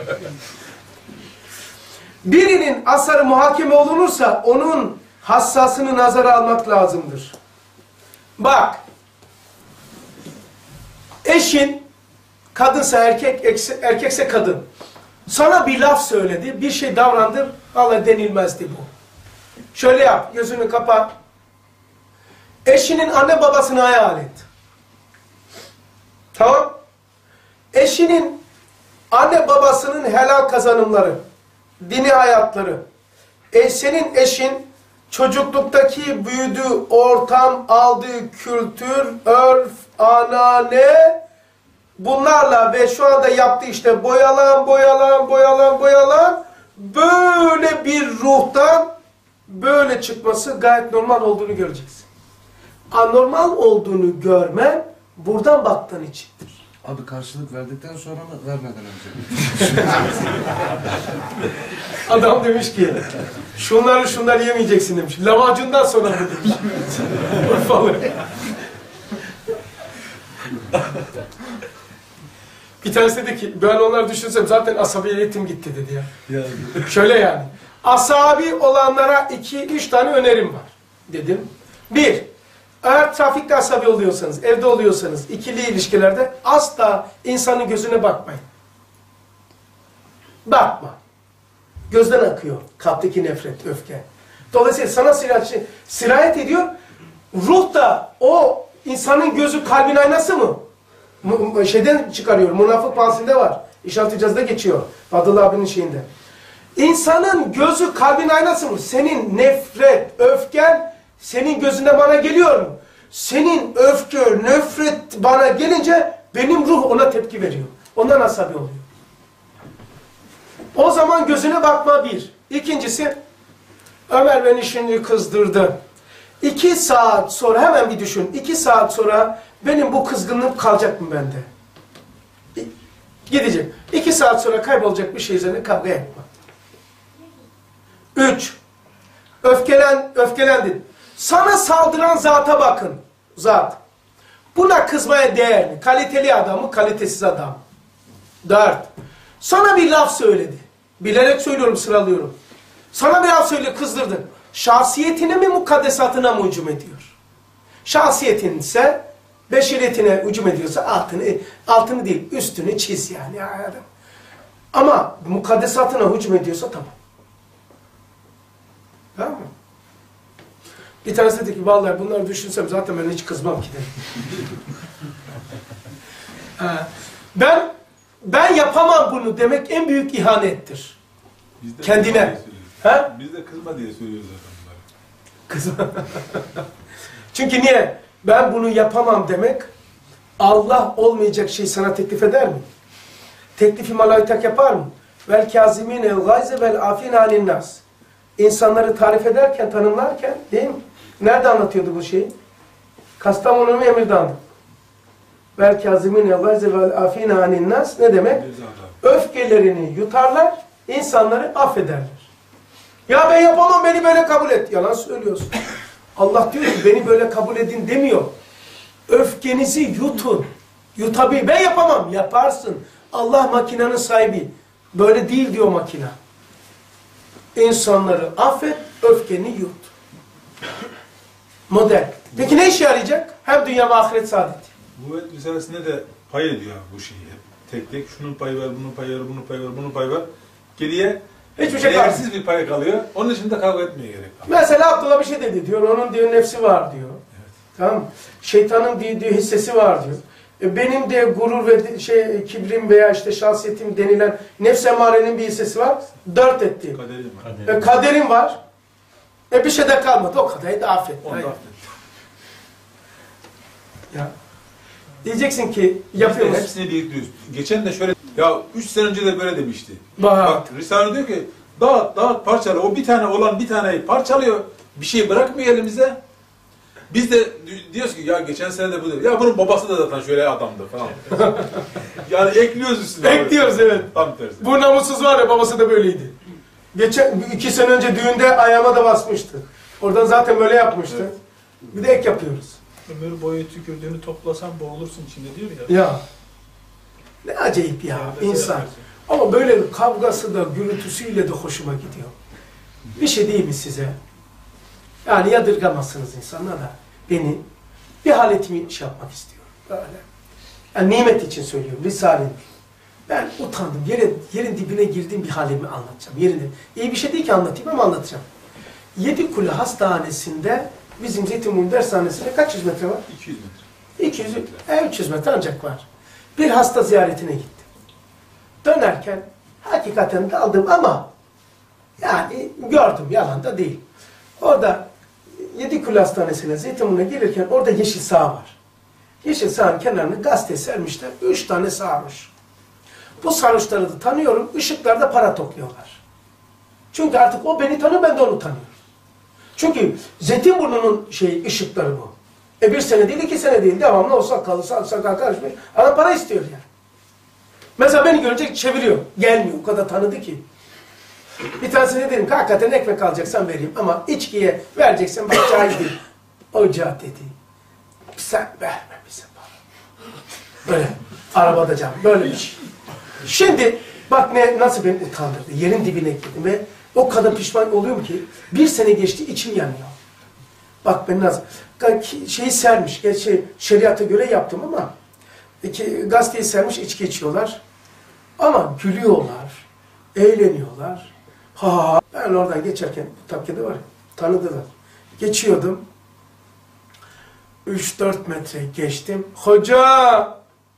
Birinin asarı muhakeme olunursa onun hassasını nazara almak lazımdır. Bak, eşin kadınsa erkek, erkekse kadın. Sana bir laf söyledi, bir şey davrandı, vallahi denilmezdi bu. Şöyle yap, gözünü kapa. Eşinin anne babasını hayal et. Tamam? Eşinin anne babasının helal kazanımları, dini hayatları, senin eşin çocukluktaki büyüdüğü ortam, aldığı kültür, örf, anane, bunlarla ve şu anda yaptığı işte boyalan, böyle bir ruhtan böyle çıkması gayet normal olduğunu göreceksin. Anormal olduğunu görmen buradan baktığın içindir. Abi karşılık verdikten sonra mı, vermeden önce? Adam demiş ki, şunları yemeyeceksin demiş. Lahmacundan sonra mı demiş. Urfalı. Bir tanesi dedi ki, ben onları düşünsem zaten asabiyetim gitti dedi ya. Şöyle yani, asabi olanlara 2-3 tane önerim var dedim. 1, eğer trafikte asabi oluyorsanız, evde oluyorsanız, ikili ilişkilerde asla insanın gözüne bakmayın. Bakma. Gözden akıyor kalpteki nefret, öfke. Dolayısıyla sana sirayet ediyor. Ruh da o insanın gözü kalbin aynası mı? Şeyden çıkarıyor, Münafık Pansi'nde var. İşaret icazda geçiyor. Fadıl abinin şeyinde. İnsanın gözü kalbin aynası mı? Senin nefret, öfken senin gözünde bana geliyor mu? Senin öfke, nefret bana gelince benim ruh ona tepki veriyor. Ondan asabi oluyor. O zaman gözüne bakma bir. İkincisi, Ömer beni şimdi kızdırdı. 2 saat sonra, hemen bir düşün. 2 saat sonra benim bu kızgınlığım kalacak mı bende? Gidecek. 2 saat sonra kaybolacak bir şey üzerine kavga etme. 3. Öfkelendin. Sana saldıran zata bakın. Zat. Buna kızmaya değer mi? Kaliteli adam mı, kalitesiz adam mı? 4. Sana bir laf söyledi. Bilerek söylüyorum, sıralıyorum. Sana bir laf söyledi, kızdırdın. Şahsiyetine mi, mukaddesatına mı hücum ediyor? Şahsiyetin ise beşeriyetine hücum ediyorsa altını değil, üstünü çiz yani. Ama mukaddesatına hücum ediyorsa tamam. Tamam mı? Bir tanesi dedi ki vallahi bunları düşünsem zaten ben hiç kızmam ki dedi. Ben yapamam bunu demek en büyük ihanettir. Biz de Kendine. kızma diye söylüyoruz. He? Biz de kızma diye söylüyoruz zaten bunları. Kızma. Çünkü niye? Ben bunu yapamam demek Allah olmayacak şey sana teklif eder mi? Teklifi malayitak yapar mı? Vel kâzimînel gayze vel afîne aninnâs. İnsanları tarif ederken, tanımlarken değil mi? Nerede anlatıyordu bu şeyi? Kastamonu mu Emirdağ'da? Vel kâzimînel gayze vel afîne aninnâs ne demek? Öfkelerini yutarlar, insanları affederler. Ya ben yapamam, beni böyle kabul et. Yalan söylüyorsun. Allah diyor ki beni böyle kabul edin demiyor. Öfkenizi yutun. Yutabil. Ben yapamam. Yaparsın. Allah makinenin sahibi. Böyle değil diyor makine. İnsanları affet, öfkeni yut. Model. Peki ne işe yarayacak? Hem dünya ve ahiret saadeti. Bu evet meselesinde de pay ediyor bu şeyi. Tek tek şunun payı var, bunun payı var, bunun payı var, bunun payı var. Geriye Hiçbir şey değersiz bir pay kalıyor. Onun için de kavga etmeye gerek var. Mesela Abdullah bir şey dedi diyor. Onun diyor nefsi var diyor. Evet. Tamam mı? Şeytanın diyor hissesi var diyor. Benim de gurur ve kibrim veya işte şahsiyetim denilen nefs emarenin bir hissesi var. 4 etti. Kaderim var. Kaderim var. Bir şey de kalmadı. O kadarı da affet. Onu da affet. Ya. Diyeceksin ki yapıyoruz. Hepsini biriktiriyoruz. Geçen de şöyle, ya 3 sene önce de böyle demişti. Bak. Risale diyor ki, dağıt, parçala. O bir tane olan bir taneyi parçalıyor. Bir şey bırakmıyor elimize. Biz de diyoruz ki, ya geçen sene de bu diyor. Ya bunun babası da zaten şöyle adamdı falan. Yani ekliyoruz üstüne. Ekliyoruz evet. Tam tersi. Bu namussuz var ya, babası da böyleydi. Geçen 2 sene önce düğünde ayağıma da basmıştı. Oradan zaten böyle yapmıştı. Evet. Bir de ek yapıyoruz. Ömür boyu tükürdüğünü toplasan boğulursun içinde diyor ya. Ya. Ne acayip ya Yani insan. yapıyorsun. Ama böyle kavgası da gürültüsüyle de hoşuma gidiyor. Bir şey değil mi size? Yani yadırgamazsınız insanlar da. Beni bir haletimi şey yapmak istiyorum. Böyle. Yani nimet için söylüyorum. Risale'nin. Ben utandım. Yerin dibine girdiğim bir halimi anlatacağım. Yerinde. İyi bir şey değil ki anlatayım ama anlatacağım. Yedikule Hastanesi'nde bizim Zeytinburnu Dershanesi'nde kaç yüz metre var? 200 metre. 300 metre ancak var. Bir hasta ziyaretine gittim. Dönerken hakikaten daldım ama yani gördüm, yalan da değil. Orada Yedikule Hastanesi'ne Zeytinburnu'na gelirken orada yeşil saha var. Yeşil sahanın kenarına gazete sermişler. 3 tane sarhoş. Bu sarhoşları da tanıyorum. Işıklarda para topluyorlar. Çünkü artık o beni tanıyor, ben de onu tanıyorum. Çünkü Zeytinburnu'nun ışıkları bu. 1 sene değil, 2 sene değil. Devamlı o sakal karışmış. Adam para istiyor yani. Mesela beni görünce çeviriyor. Gelmiyor. O kadar tanıdı ki. Bir tanesine dedim ki hakikaten ekmek alacaksan vereyim. Ama içkiye vereceksen bak caiz değil. Ocağı dedi. Sen verme bize para. Böyle. Arabada canım. Böyle bir şey. Şimdi bak nasıl beni utandırdı. Yerin dibine girdim ve o kadar pişman oluyorum ki 1 sene geçti içim yanıyor. Bak ben nasıl şeyi sermiş. Şeriata göre yaptım ama gazeteyi sermiş, içki içiyorlar. Ama gülüyorlar. Eğleniyorlar. Ha, ben oradan geçerken bu takkede var ya, tanıdılar. Geçiyordum. 3-4 metre geçtim. Hoca!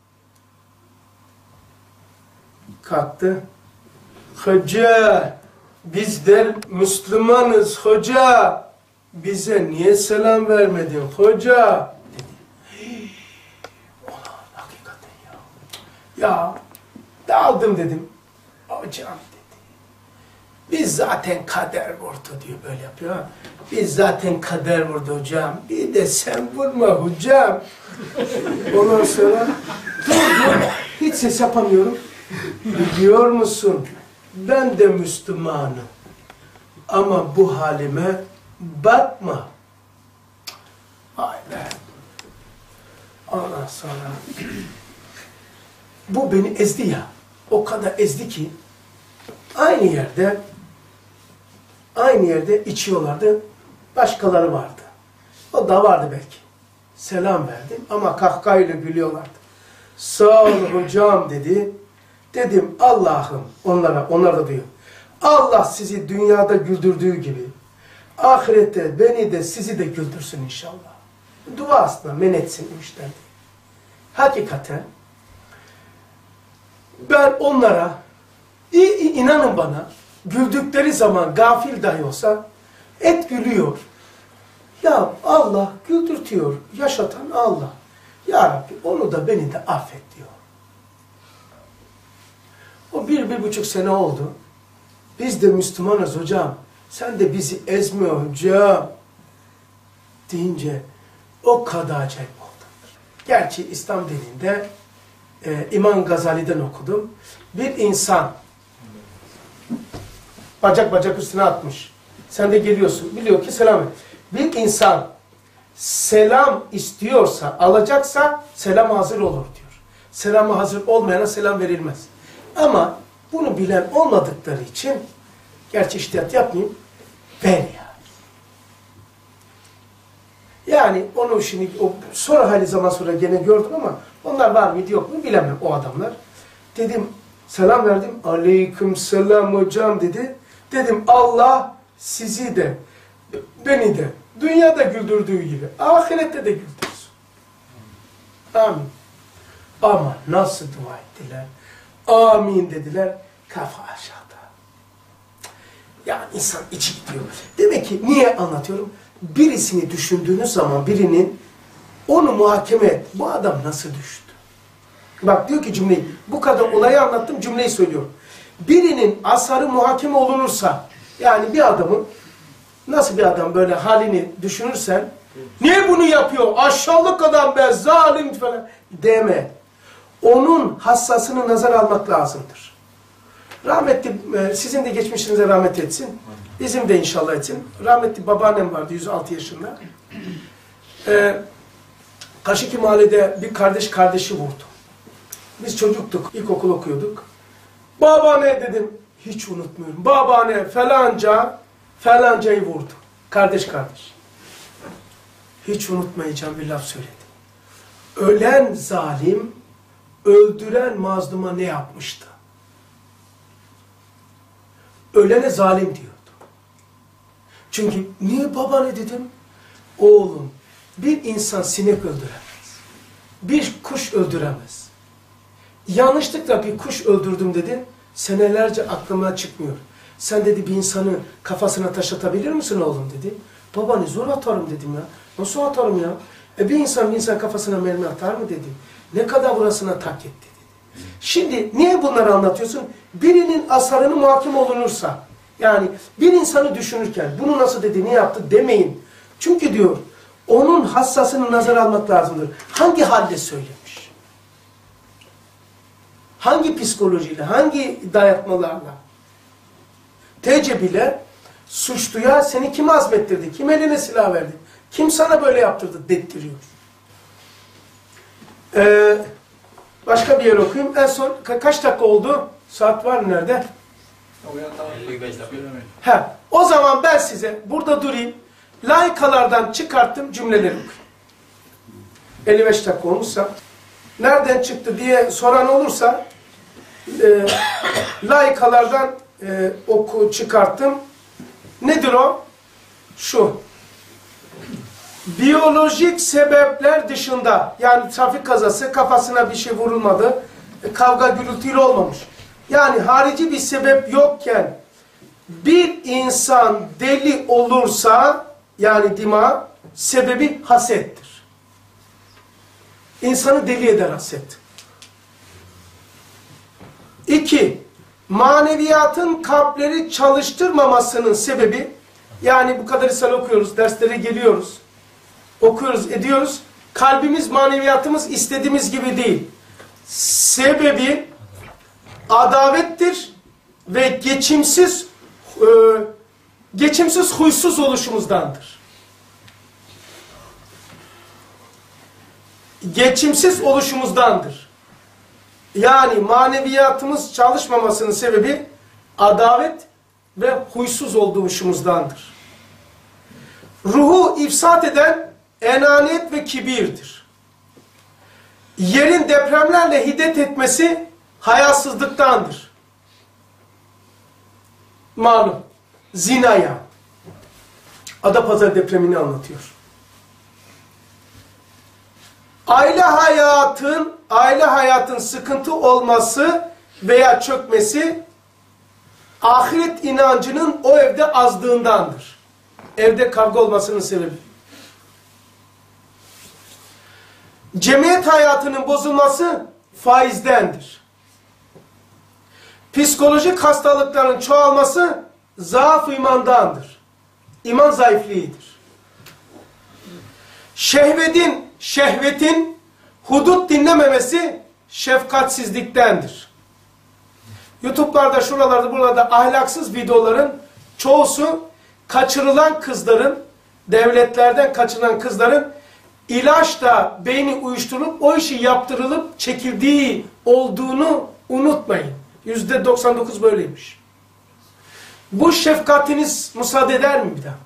Kalktı. Hoca! Bizler Müslümanız hoca! Bize niye selam vermedin hoca? Dedi. Ulan hakikaten ya. Ya daldım dedim. Hocam dedi. Biz zaten kader vurdu diyor, böyle yapıyor. Biz zaten kader vurdu hocam. Bir de sen vurma hocam. Ondan sonra dur, hiç ses yapamıyorum. Biliyor musun? Ben de Müslümanım. Ama bu halime bakma. Vay be. Ondan sonra bu beni ezdi ya. o kadar ezdi ki aynı yerde içiyorlardı. Başkaları vardı. O da vardı belki. Selam verdim ama kahkahayla gülüyorlardı. Sağ ol hocam dedi. Dedim Allah'ım onlar da diyor. Allah sizi dünyada güldürdüğü gibi ahirette beni de sizi de güldürsün inşallah. Dua aslında men etsin demişlerdi. Hakikaten ben onlara inanın bana güldükleri zaman gafil dahi olsa et gülüyor. Ya Allah güldürtüyor. Yaşatan Allah. Ya Rabbi onu da beni de affet diyor. O 1,5 sene oldu. Biz de Müslümanız hocam. Sen de bizi ezme hocam. Deyince o kadar acayip oldu. Gerçi İslam dininde İmam Gazali'den okudum. Bir insan bacak üstüne atmış. Sen de geliyorsun. Biliyor ki selam et. Bir insan selam istiyorsa, alacaksa selam hazır olur diyor. Selamı hazır olmayana selam verilmez. Ama bunu bilen olmadıkları için, gerçi ihtiyat yapmayayım, ver ya. Yani onu şimdi sonra hali zaman sonra gene gördüm ama onlar var mıydı yok mu bilemem o adamlar. Dedim selam verdim. Aleyküm selam hocam dedi. Dedim Allah sizi de beni de dünyada güldürdüğü gibi ahirette de güldürsün. Amin. Ama nasıl dua ettiler? Amin dediler. Kafa aşağıda. Yani insan içi gidiyor. Demek ki niye anlatıyorum? Birisini düşündüğünüz zaman birinin onu muhakeme et. Bu adam nasıl düştü? Bak diyor ki cümleyi. Bu kadar olayı anlattım cümleyi söylüyorum. Birinin asarı muhakeme olunursa yani bir adamın nasıl bir adam böyle halini düşünürsen niye bunu yapıyor? Aşağılık adam be zalim falan deme. Onun hassasını nazar almak lazımdır. Rahmetli, sizin de geçmişinize rahmet etsin. Bizim de inşallah etsin. Rahmetli babaannem vardı 106 yaşında. Kaşıklı mahallede bir kardeşi vurdu. Biz çocuktuk, ilkokul okuyorduk. Babaanne dedim, hiç unutmuyorum. Babaanne falancayı vurdu. Kardeş. Hiç unutmayacağım bir laf söyledi. Ölen zalim, öldüren mazluma ne yapmıştı? Ölene zalim diyordu. Çünkü niye babaanne dedim? Oğlum, bir insan sinek öldüremez. Bir kuş öldüremez. Yanlışlıkla bir kuş öldürdüm dedin, senelerce aklıma çıkmıyor. Sen dedi bir insanı kafasına taş atabilir misin oğlum dedi. Babaanne zor atarım dedim ya. Nasıl atarım ya? Bir insan kafasına mermi atar mı dedi. Ne kadar burasına tak etti dedi. Şimdi niye bunları anlatıyorsun? Birinin asarını muhakeme olunursa, yani bir insanı düşünürken bunu nasıl dedi, ne yaptı demeyin. Çünkü diyor, onun hassasını nazara almak lazımdır. Hangi halde söylemiş? Hangi psikolojiyle, hangi dayatmalarla? Tecebiyle suçluya seni kim azmettirdi, kim eline silah verdi, kim sana böyle yaptırdı dettiriyor. Başka bir yer okuyayım. En son kaç dakika oldu? Saat var mı nerede? O zaman ben size burada durayım. Laikalardan çıkarttım cümleleri okuyayım. 55 dakika olmuşsa. Nereden çıktı diye soran olursa laikalardan çıkarttım. Nedir o? Şu. Biyolojik sebepler dışında, yani trafik kazası, kafasına bir şey vurulmadı, kavga gürültüyle olmamış. Yani harici bir sebep yokken bir insan deli olursa, yani dima, sebebi hasettir. İnsanı deli eder haset. 2. Maneviyatın kalpleri çalıştırmamasının sebebi, yani bu kadar risale okuyoruz, derslere geliyoruz, okuyoruz, ediyoruz. Kalbimiz, maneviyatımız istediğimiz gibi değil. Sebebi adavettir ve geçimsiz huysuz oluşumuzdandır. Geçimsiz oluşumuzdandır. Yani maneviyatımız çalışmamasının sebebi adavet ve huysuz olduğumuzdandır. Ruhu ifsat eden enaniyet ve kibirdir. Yerin depremlerle hiddet etmesi hayasızlıktandır. Malum. Zinaya. Adapazarı depremini anlatıyor. Aile hayatın sıkıntı olması veya çökmesi ahiret inancının o evde azdığındandır. Evde kavga olmasının sebebi. Cemiyet hayatının bozulması faizdendir. Psikolojik hastalıkların çoğalması zaaf imandandır. İman zayıflığıdır. Şehvetin hudut dinlememesi şefkatsizliktendir. YouTube'larda, şuralarda, buralarda ahlaksız videoların çoğusu kaçırılan kızların, devletlerden kaçırılan kızların ilaçla beyni uyuşturulup o işi yaptırılıp çekildiği olduğunu unutmayın. %99 böyleymiş. Bu şefkatiniz müsaade eder mi bir daha?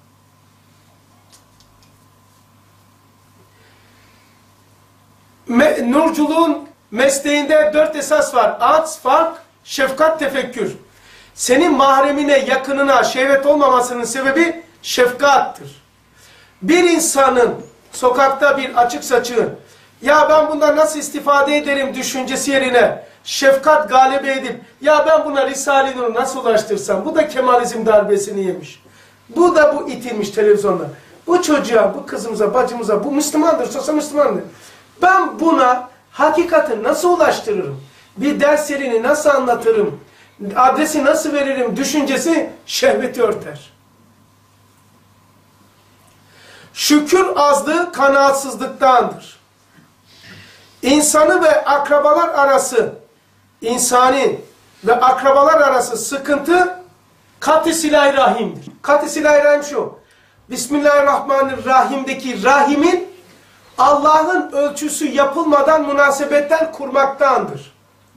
Nurculuğun mesleğinde 4 esas var. Ats, fark, şefkat, tefekkür. Senin mahremine, yakınına şehvet olmamasının sebebi şefkattır. Bir insanın sokakta bir açık saçı, ya ben bundan nasıl istifade ederim düşüncesi yerine şefkat galebe edip, ya ben buna Risale-i Nur'u nasıl ulaştırsam, bu da Kemalizm darbesini yemiş. Bu da bu itilmiş televizyonda. Bu çocuğa, bu kızımıza, bacımıza, bu Müslümandır, sosyal Müslümandır. Ben buna hakikati nasıl ulaştırırım? Bir ders yerini nasıl anlatırım? Adresi nasıl veririm? Düşüncesi şehveti örter. Şükür azlığı kanaatsızlıktandır. İnsanı ve akrabalar arası, insani ve akrabalar arası sıkıntı kat-ı silah-i rahimdir. Kat-ı silah-i rahim şu: Bismillahirrahmanirrahim'deki rahimin Allah'ın ölçüsü yapılmadan münasebetler kurmaktandır.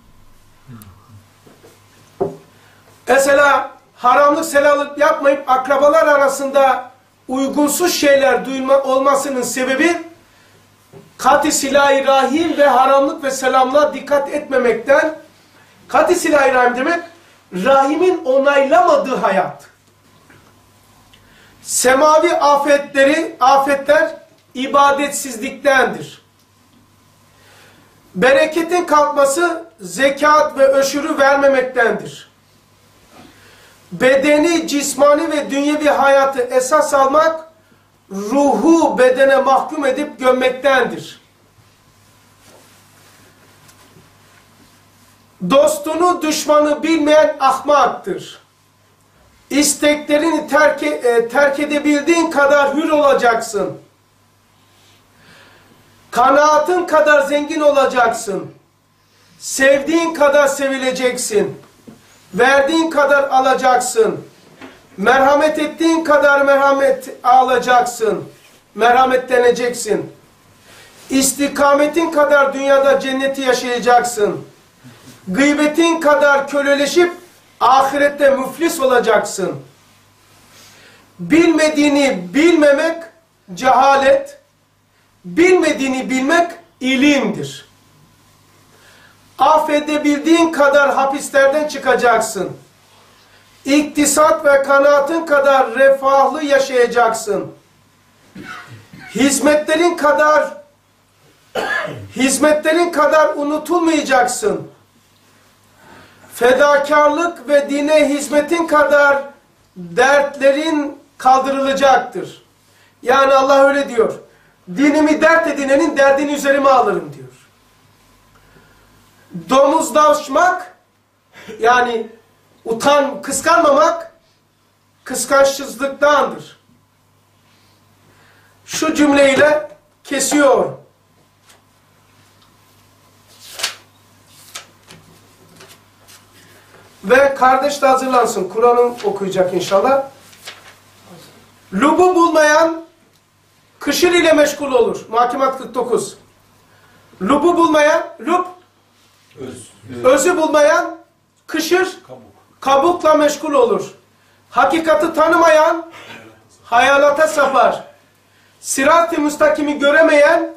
Mesela haramlık selalık yapmayıp akrabalar arasında uygunsuz şeyler olmasının sebebi kat-ı silah-i rahim ve haramlık ve selamlığa dikkat etmemekten. Kat-ı silah-i rahim demek rahimin onaylamadığı hayat. Semavi afetler ibadetsizliktendir. Bereketin kalkması zekat ve öşürü vermemektendir. Bedeni, cismani ve dünyevi hayatı esas almak, ruhu bedene mahkum edip gömmektendir. Dostunu, düşmanı bilmeyen ahmaktır. İsteklerini terk edebildiğin kadar hür olacaksın. Kanaatın kadar zengin olacaksın. Sevdiğin kadar sevileceksin. Verdiğin kadar alacaksın. Merhamet ettiğin kadar merhamet alacaksın. Merhametleneceksin. İstikametin kadar dünyada cenneti yaşayacaksın. Gıybetin kadar köleleşip ahirette müflis olacaksın. Bilmediğini bilmemek cehalet, bilmediğini bilmek ilimdir. Affedebildiğin kadar hapislerden çıkacaksın. İktisat ve kanaatın kadar refahlı yaşayacaksın. Hizmetlerin kadar unutulmayacaksın. Fedakarlık ve dine hizmetin kadar dertlerin kaldırılacaktır. Yani Allah öyle diyor: dinimi dert edinenin derdini üzerime alırım diyor. Domuzlaşmak, yani kıskanmamak kıskançsızlıktandır. Şu cümleyle kesiyor. Ve kardeş de hazırlansın. Kur'an'ı okuyacak inşallah. Lub'u bulmayan kışır ile meşgul olur. Muhakemat 49. Lub'u bulmayan, lub Özü bulmayan kışır, kabukla meşgul olur. Hakikati tanımayan hayalata sapar. Sırat-ı müstakimi göremeyen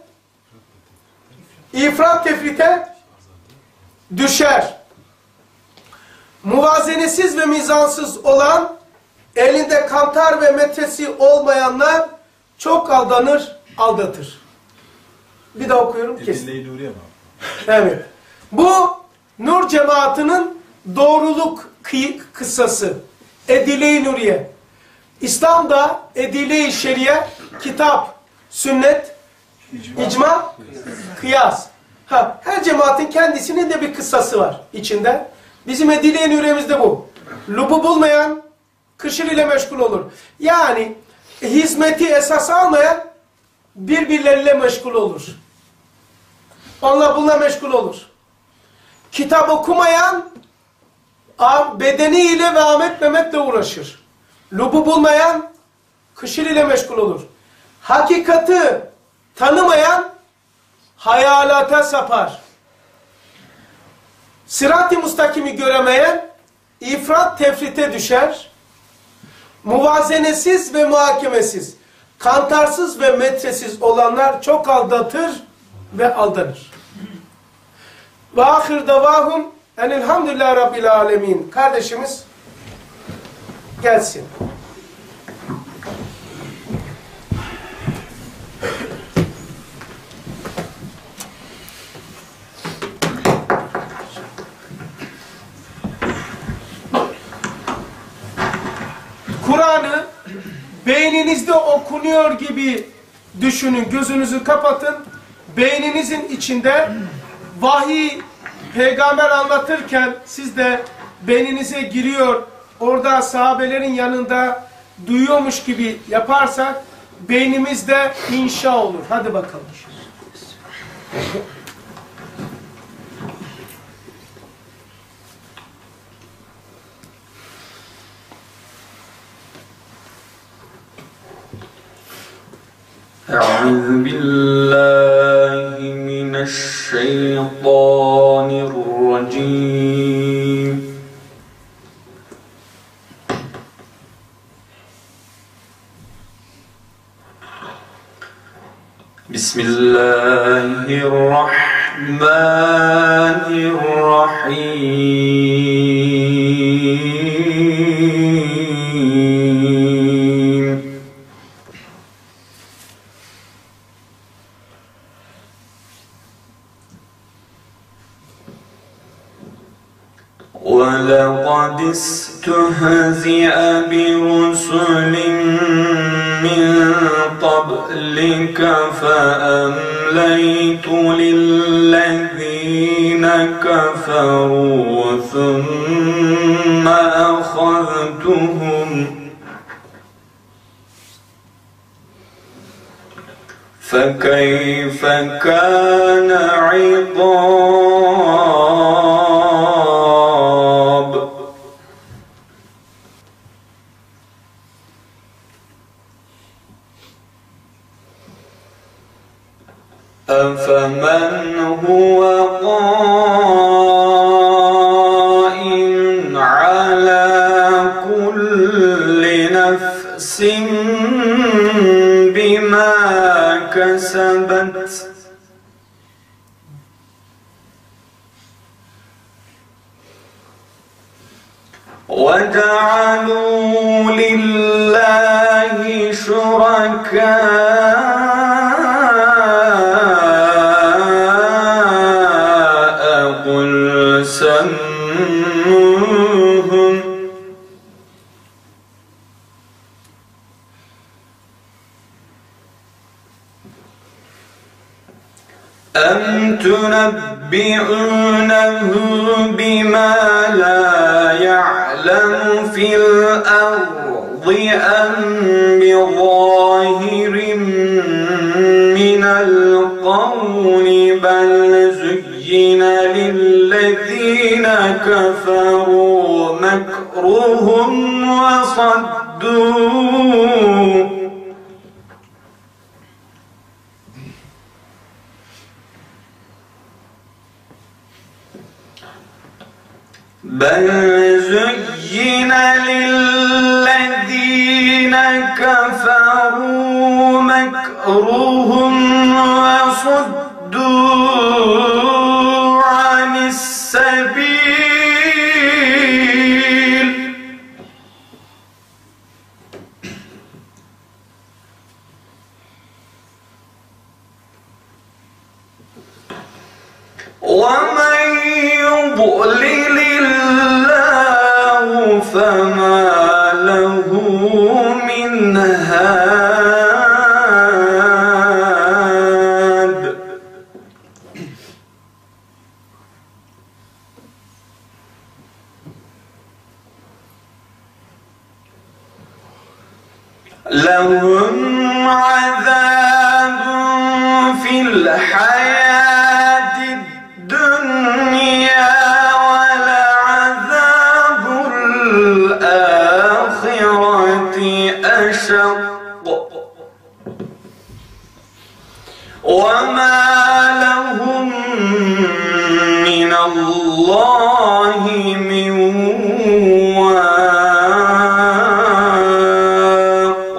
ifrat tefrite düşer. Muvazenesiz ve mizansız olan, elinde kantar ve metresi olmayanlar çok aldanır, aldatır. Bir daha okuyorum kesin. Edille-i Nuriye mi? Evet. Bu Nur cemaatinin doğruluk kıssası. Edile-i Nuriye. İslam'da Edile-i Şeriye, kitap, sünnet, icma, kıyas. Her cemaatin kendisinin de bir kıssası var içinde. Bizim Edile-i Nuriye'mizde bu. Lubu bulmayan kışır ile meşgul olur. Yani hizmeti esas almayan birbirleriyle meşgul olur. Onlar bununla meşgul olur. Kitap okumayan bedeniyle ve Ahmet Mehmet'le uğraşır. Lubu bulmayan kışır ile meşgul olur. Hakikati tanımayan hayalata sapar. Sırat-ı müstakimi göremeyen ifrat tefrite düşer. Muvazenesiz ve muhakemesiz, kantarsız ve metresiz olanlar çok aldatır ve aldanır. Ve ahir davahum enelhamdülillahi rabbil alemin. Kardeşimiz gelsin. Kur'an'ı beyninizde okunuyor gibi düşünün. Gözünüzü kapatın. Beyninizin içinde vahiy peygamber anlatırken siz de beyninize giriyor. Orada sahabelerin yanında duyuyormuş gibi yaparsak beynimizde inşa olur. Hadi bakalım. أعوذ بالله من الشيطان الرجيم بسم الله الرحمن الرحيم ولقد استهزئ برسل من قبلك فأمليت للذين كفروا ثم أخذتهم فكيف كان عقاب أفمن هو قائم على كل نفس بما كسبت وجعلوا لله شركاء قل سموهم أم تنبئونه بما لا يعلم في الأرض أم بظاهر من القول بل زين للذين كفروا مكرهم وصدوا بل زين للذين كفروا مكرهم وصدوا عن السبيل ومن يضلل الله فما له من هاد لهم عذاب في الحياة الدنيا ولعذاب الآخرة أشق وما لهم من الله من واق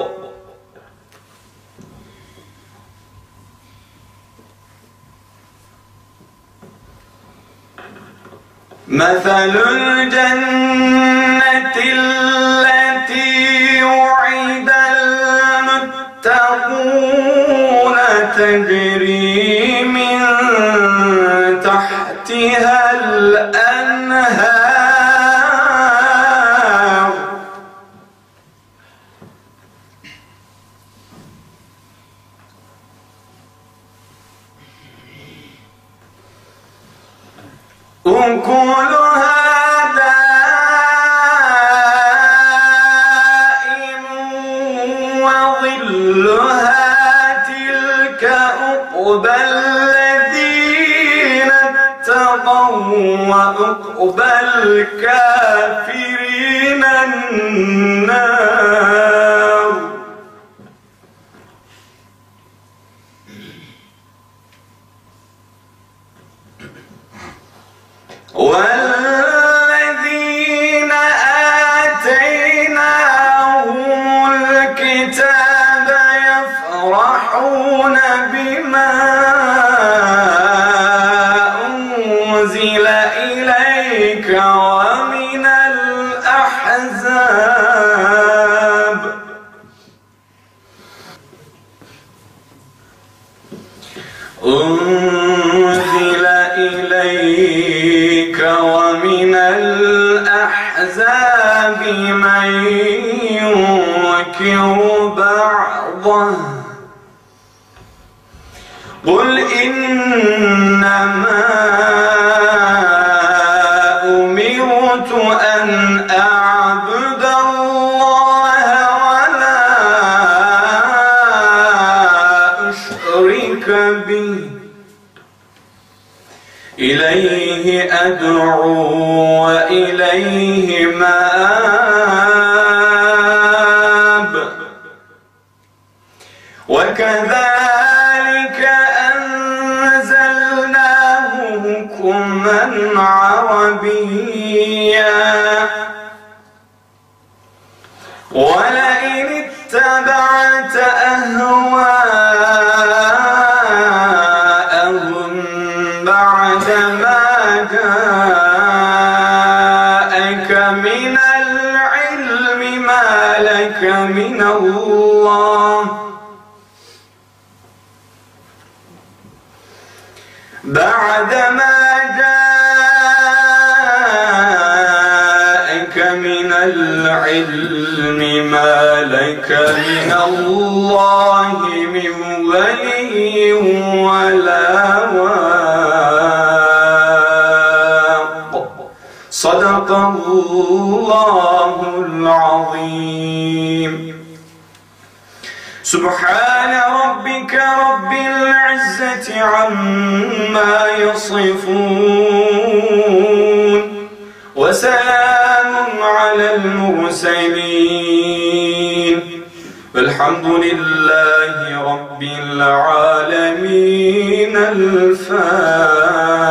مثل الجنة التي وعد المتقون تجري من تحتها الأنهار أكلها دائم وظلها تلك عقبى الذين اتقوا وعقبى الكافرين النار والذين آتيناهم الكتاب يفرحون بما أنزل إليك ومن الأحزاب أنزل إليك ومن الأحزاب من ينكر بعضه قل إنما أمرت أن أعبد الله ولا أشرك به إليه أدعو وإليه مآب وكذلك أنزلناه حكما عربيا ولئن اتبعت أهواءهم بعد ما جاءك من العلم ما لك من الله بعدما جاءك من العلم ما لك من الله من ولي ولا واق صدق الله العظيم سبحان ربك رب العزة عما يصفون وسلام على المرسلين والحمد لله رب العالمين الفاتحة.